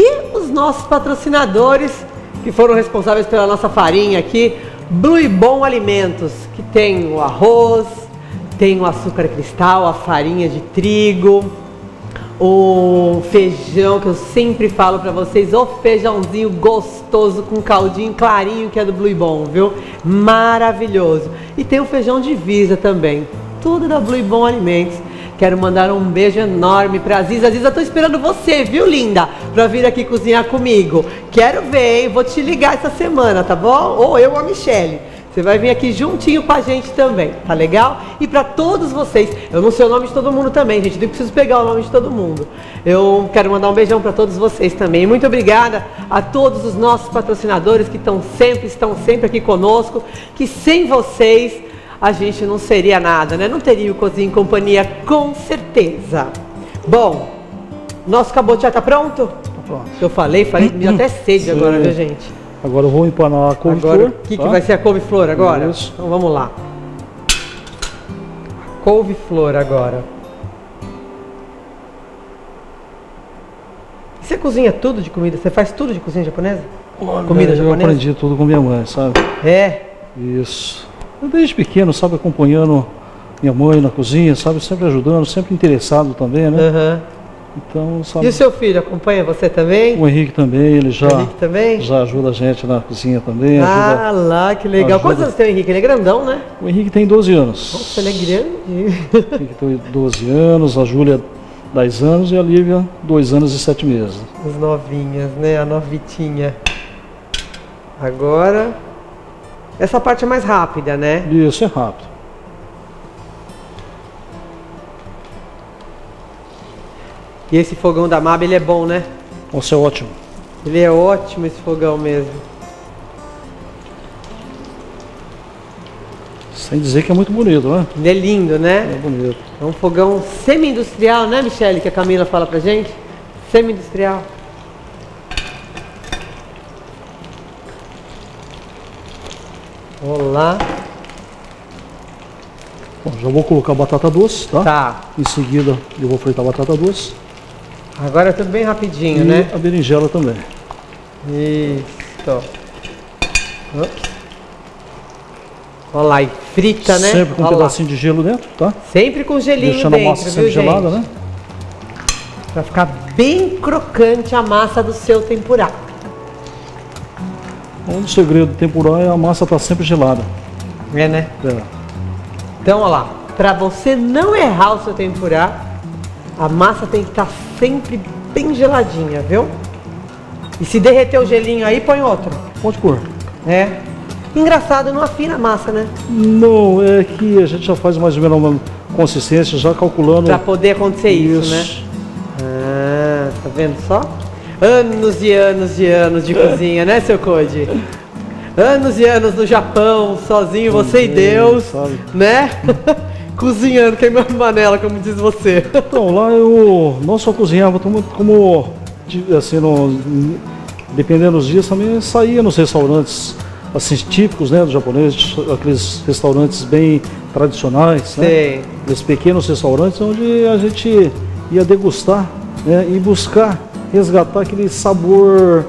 nossos patrocinadores que foram responsáveis pela nossa farinha aqui, Blue Bom Alimentos, que tem o arroz, tem o açúcar cristal, a farinha de trigo, o feijão, que eu sempre falo pra vocês, o feijãozinho gostoso com caldinho clarinho, que é do Blue Bom, viu? Maravilhoso. E tem o feijão de Visa também, tudo da Blue Bom Alimentos. Quero mandar um beijo enorme pra Aziza. Aziza, tô esperando você, viu, linda? Pra vir aqui cozinhar comigo. Quero ver, hein? Vou te ligar essa semana, tá bom? Ou eu ou a Michele. Você vai vir aqui juntinho com a gente também, tá legal? E pra todos vocês, eu não sei o nome de todo mundo também, gente, eu preciso pegar o nome de todo mundo. Eu quero mandar um beijão pra todos vocês também. Muito obrigada a todos os nossos patrocinadores que estão sempre aqui conosco, que sem vocês a gente não seria nada, né? Não teria o Cozinha em Companhia, com certeza. Bom, nosso cabotiá tá pronto? Tá pronto. Eu falei, me deu até sede agora, viu, gente? Agora eu vou empanar a couve-flor. Agora, o que vai ser a couve-flor agora? Isso. Então vamos lá. Couve-flor agora. Você cozinha tudo de comida? Você faz tudo de cozinha japonesa? Comida japonesa? Eu aprendi tudo com minha mãe, sabe? É? Isso. Eu desde pequeno, sabe, acompanhando minha mãe na cozinha, sabe, sempre ajudando, sempre interessado também, né? Uhum. Então, sabe... E o seu filho acompanha você também? O Henrique também, ele já, também? já ajuda a gente na cozinha também. Ah, lá, que legal. Ajuda. Quantos anos tem o Henrique? Ele é grandão, né? O Henrique tem 12 anos. Nossa, ele é grande. O Henrique tem 12 anos, a Júlia 10 anos e a Lívia 2 anos e 7 meses. As novinhas, né? A novitinha. Agora... Essa parte é mais rápida, né? Isso, é rápido. E esse fogão da MAB, ele é bom, né? Nossa, é ótimo. Ele é ótimo, esse fogão mesmo. Sem dizer que é muito bonito, né? Ele é lindo, né? É bonito. É um fogão semi-industrial, né, Michele? Que a Camila fala pra gente. Semi-industrial. Olá. Bom, já vou colocar a batata doce, tá? Tá. Em seguida eu vou fritar a batata doce. Agora é tudo bem rapidinho, e né? a berinjela também. Isso. Ops. Olha lá, e frita, né? Sempre com um pedacinho de gelo dentro, tá? Sempre com gelinho deixando dentro, a massa sempre gelada, né? Pra ficar bem crocante a massa do seu tempurá. O segredo do tempurá é a massa estar sempre gelada. É, né? É. Então, olha lá, pra você não errar o seu tempurá, a massa tem que estar sempre bem geladinha, viu? E se derreter o gelinho aí, põe outro. Pode pôr. É. Engraçado, não afina a massa, né? Não, é que a gente já faz mais ou menos uma consistência, já calculando... Pra poder acontecer isso, né? Ah, tá vendo só? Anos e anos e anos de cozinha, né, seu Code? Anos e anos no Japão, sozinho, você e Deus, sabe? Né? Cozinhando, queimando panela, como diz você. Então, lá eu não só cozinhava, como assim, dependendo dos dias, também saía nos restaurantes assim, típicos, né, do japonês, aqueles restaurantes bem tradicionais, né? Aqueles pequenos restaurantes onde a gente ia degustar, né, e buscar resgatar aquele sabor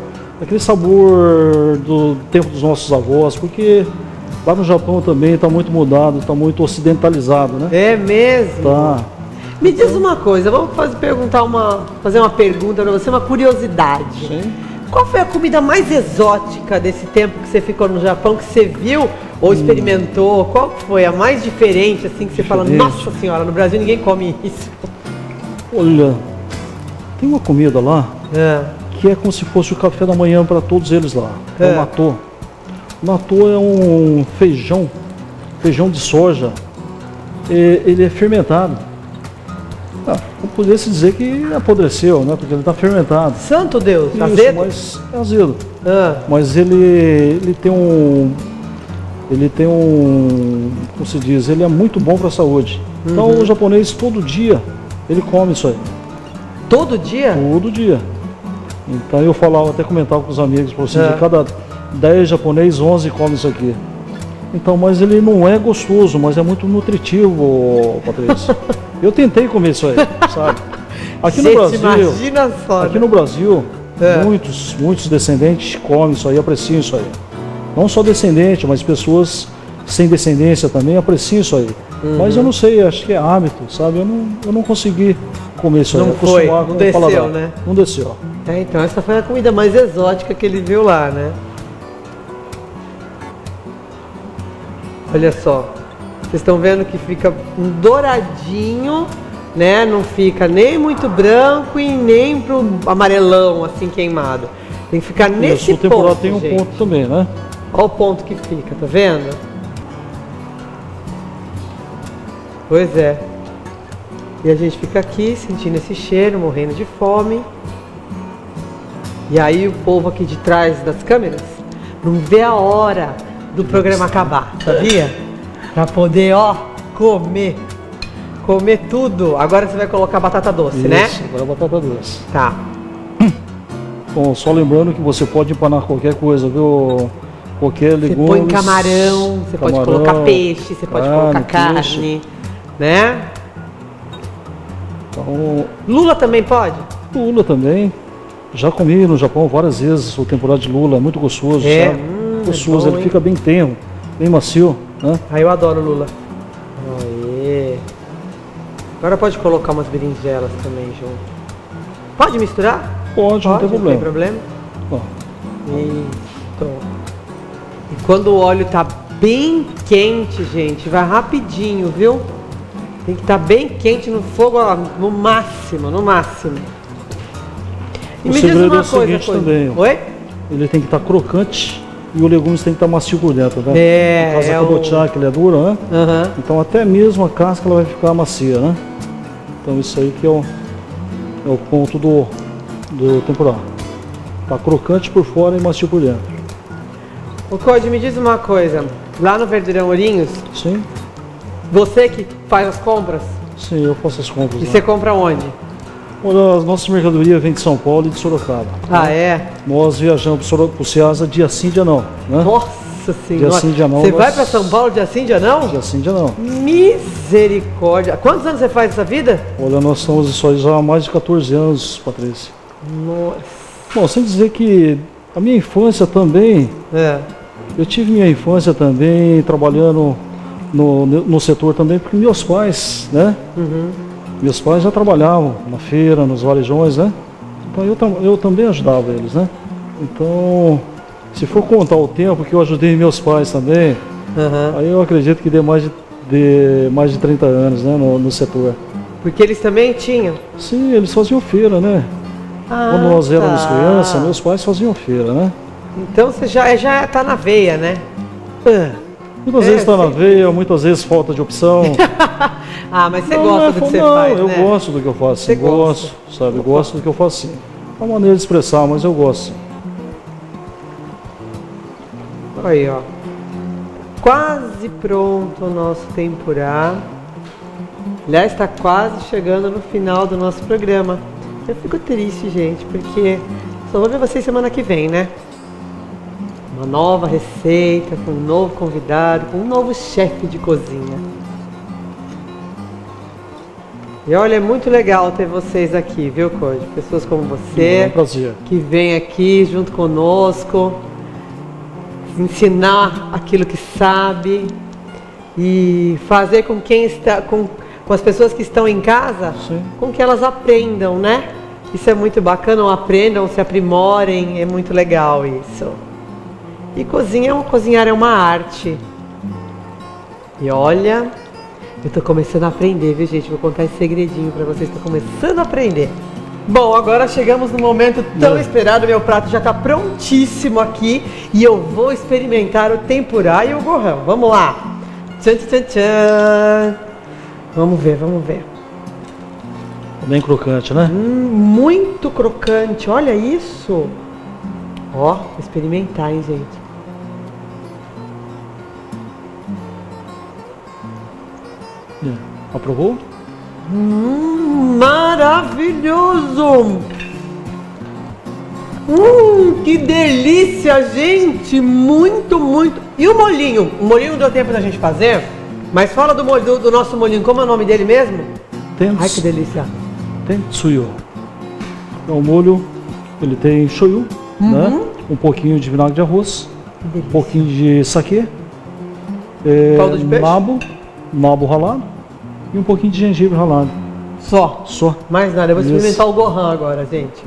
do tempo dos nossos avós, porque lá no Japão também está muito mudado, está muito ocidentalizado, né? É mesmo? Tá. Me diz uma coisa, vamos fazer uma pergunta para você, uma curiosidade. Sim. Qual foi a comida mais exótica desse tempo que você ficou no Japão, que você viu ou experimentou? Qual foi a mais diferente, assim, que você fala, nossa senhora, no Brasil ninguém come isso? Olha, tem uma comida lá que é como se fosse o café da manhã para todos eles lá. É o natô. O natô é um feijão de soja. Ele é fermentado. Poderia se dizer que apodreceu, né? Porque ele está fermentado. Santo Deus, isso, azedo? Mas é azedo. Mas ele tem um, como se diz, ele é muito bom para a saúde. Então o japonês todo dia ele come isso aí. Todo dia? Todo dia. Então eu até comentava com os amigos, por de cada 10 japoneses, 11 comem isso aqui. Então, mas ele não é gostoso, mas é muito nutritivo, Patrícia. Eu tentei comer isso aí, sabe? Aqui no Brasil, imagina só, aqui no Brasil, Muitos descendentes comem isso aí, apreciam isso aí. Não só descendente, mas pessoas sem descendência também apreciam isso aí. Mas eu não sei, acho que é hábito, sabe? Eu não consegui comer isso aí. Não desceu, né? Não desceu. Então essa foi a comida mais exótica que ele viu lá, né? Olha só, vocês estão vendo que fica um douradinho, né? Não fica nem muito branco e nem pro amarelão, assim, queimado. Tem que ficar nesse ponto, temporada tem um ponto também, né? Olha o ponto que fica, tá vendo? Pois é. E a gente fica aqui sentindo esse cheiro, morrendo de fome. E aí o povo aqui de trás das câmeras não vê a hora do programa acabar, sabia? Pra poder, ó, comer tudo. Agora você vai colocar batata doce, né? Isso, agora batata doce. Tá. Bom, só lembrando que você pode empanar qualquer coisa, viu? Qualquer legumes. Você põe camarão, você pode colocar peixe, você pode colocar carne, né? Então, lula também pode? Lula também. Já comi no Japão várias vezes o temporada de lula, é muito gostoso, sabe? Gostoso, ele fica bem tenro, bem macio, né? Eu adoro lula. Aê. Agora pode colocar umas berinjelas também junto. Pode misturar? Pode, não tem problema. Não tem problema? Isso. E quando o óleo tá bem quente, gente, vai rapidinho, viu? Tem que estar bem quente no fogo, ó, no máximo, no máximo. E o me diz segredo uma é o seguinte também. Oi? Ele tem que estar crocante e o legumes tem que estar macio por dentro, né? É, por causa da cabotiá, que ele é dura, né? Uhum. Então até mesmo a casca ela vai ficar macia, né? Então isso aí que é o ponto do tempurá. Tá crocante por fora e macio por dentro. Ô Code, me diz uma coisa. Lá no Verdurão Ourinhos? Sim. Você que faz as compras? Sim, eu faço as compras. E você compra onde? Olha, as nossas mercadorias vêm de São Paulo e de Sorocaba. Ah, né? é? Nós viajamos para o Ceasa dia sim, dia não. Né? Nossa Senhora! Dia sim, dia não. Você vai para São Paulo dia sim, dia não? Dia sim, dia não. Misericórdia! Quantos anos você faz essa vida? Olha, nós estamos isso aí já há mais de 14 anos, Patrícia. Nossa! Bom, sem dizer que a minha infância também... Eu tive minha infância também trabalhando no setor também, porque meus pais, né? Meus pais já trabalhavam na feira, nos varejões, né? Então eu também ajudava eles, né? Então, se for contar o tempo que eu ajudei meus pais também, aí eu acredito que dê mais de 30 anos, né? No setor. Porque eles também tinham? Sim, eles faziam feira, né? Quando nós éramos crianças, meus pais faziam feira, né? Então você já tá na veia, né? Muitas vezes está na veia, muitas vezes falta de opção. Mas você gosta do que você faz, eu né? gosto do que eu faço, sim. Gosto, sabe? Eu gosto do que eu faço, sim. É uma maneira de expressar, mas eu gosto, sim. Aí, ó. Quase pronto o nosso tempurá. Aliás, está quase chegando no final do nosso programa. Eu fico triste, gente, porque só vou ver vocês semana que vem, né? Uma nova receita, com um novo convidado, com um novo chefe de cozinha. E olha, é muito legal ter vocês aqui, viu, Code? Pessoas como você, é um prazer, que vem aqui junto conosco, ensinar aquilo que sabe e fazer com quem está, com as pessoas que estão em casa, com que elas aprendam, né? Isso é muito bacana, aprendam, se aprimorem, é muito legal isso. E cozinhar é uma arte. E olha, eu tô começando a aprender, viu, gente? Vou contar esse segredinho pra vocês, tô começando a aprender. Bom, agora chegamos no momento tão esperado, meu prato já tá prontíssimo aqui e eu vou experimentar o tempurá e o gorrão. Vamos lá. Tchan, tchan, tchan. Vamos ver, vamos ver. Bem crocante, né? Muito crocante, olha isso. Ó, vou experimentar, hein, gente. Aprovou? Maravilhoso! Que delícia, gente! Muito, muito. E o molhinho? O molhinho não deu tempo da gente fazer, mas fala do nosso molhinho. Como é o nome dele mesmo? Ai, que delícia! Tentsuyo. É um molho Ele tem shoyu, né? Um pouquinho de vinagre de arroz, um pouquinho de saquê, caldo de peixe? nabo ralado e um pouquinho de gengibre ralado. Só? Só. Mais nada. Eu vou experimentar o gohan agora, gente.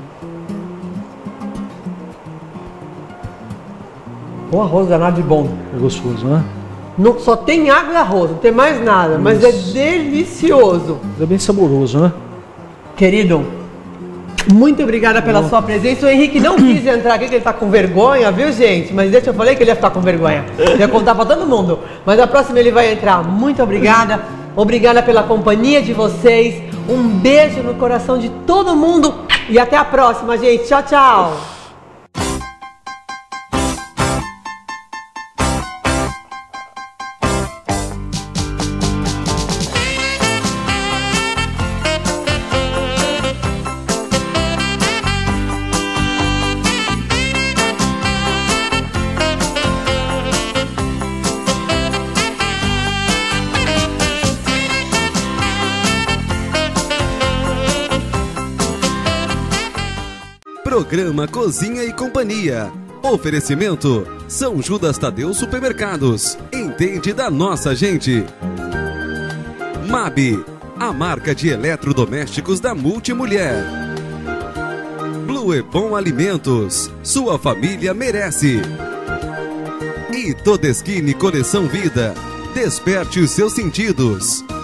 O arroz danado de bom. É gostoso, né? Não, só tem água e arroz, não tem mais nada, mas é delicioso. É bem saboroso, né? Querido, muito obrigada pela sua presença. O Henrique não quis entrar aqui, que ele tá com vergonha, viu, gente? Mas deixa eu falei que ele ia ficar com vergonha. Ia contar pra todo mundo. Mas a próxima ele vai entrar. Muito obrigada. Obrigada pela companhia de vocês. Um beijo no coração de todo mundo. E até a próxima, gente. Tchau, tchau. Programa Cozinha e Companhia. Oferecimento São Judas Tadeu Supermercados. Entende da nossa gente. MAB, a marca de eletrodomésticos da Multimulher. Blue Bom Alimentos. Sua família merece. E Todeskine Coleção Vida. Desperte os seus sentidos.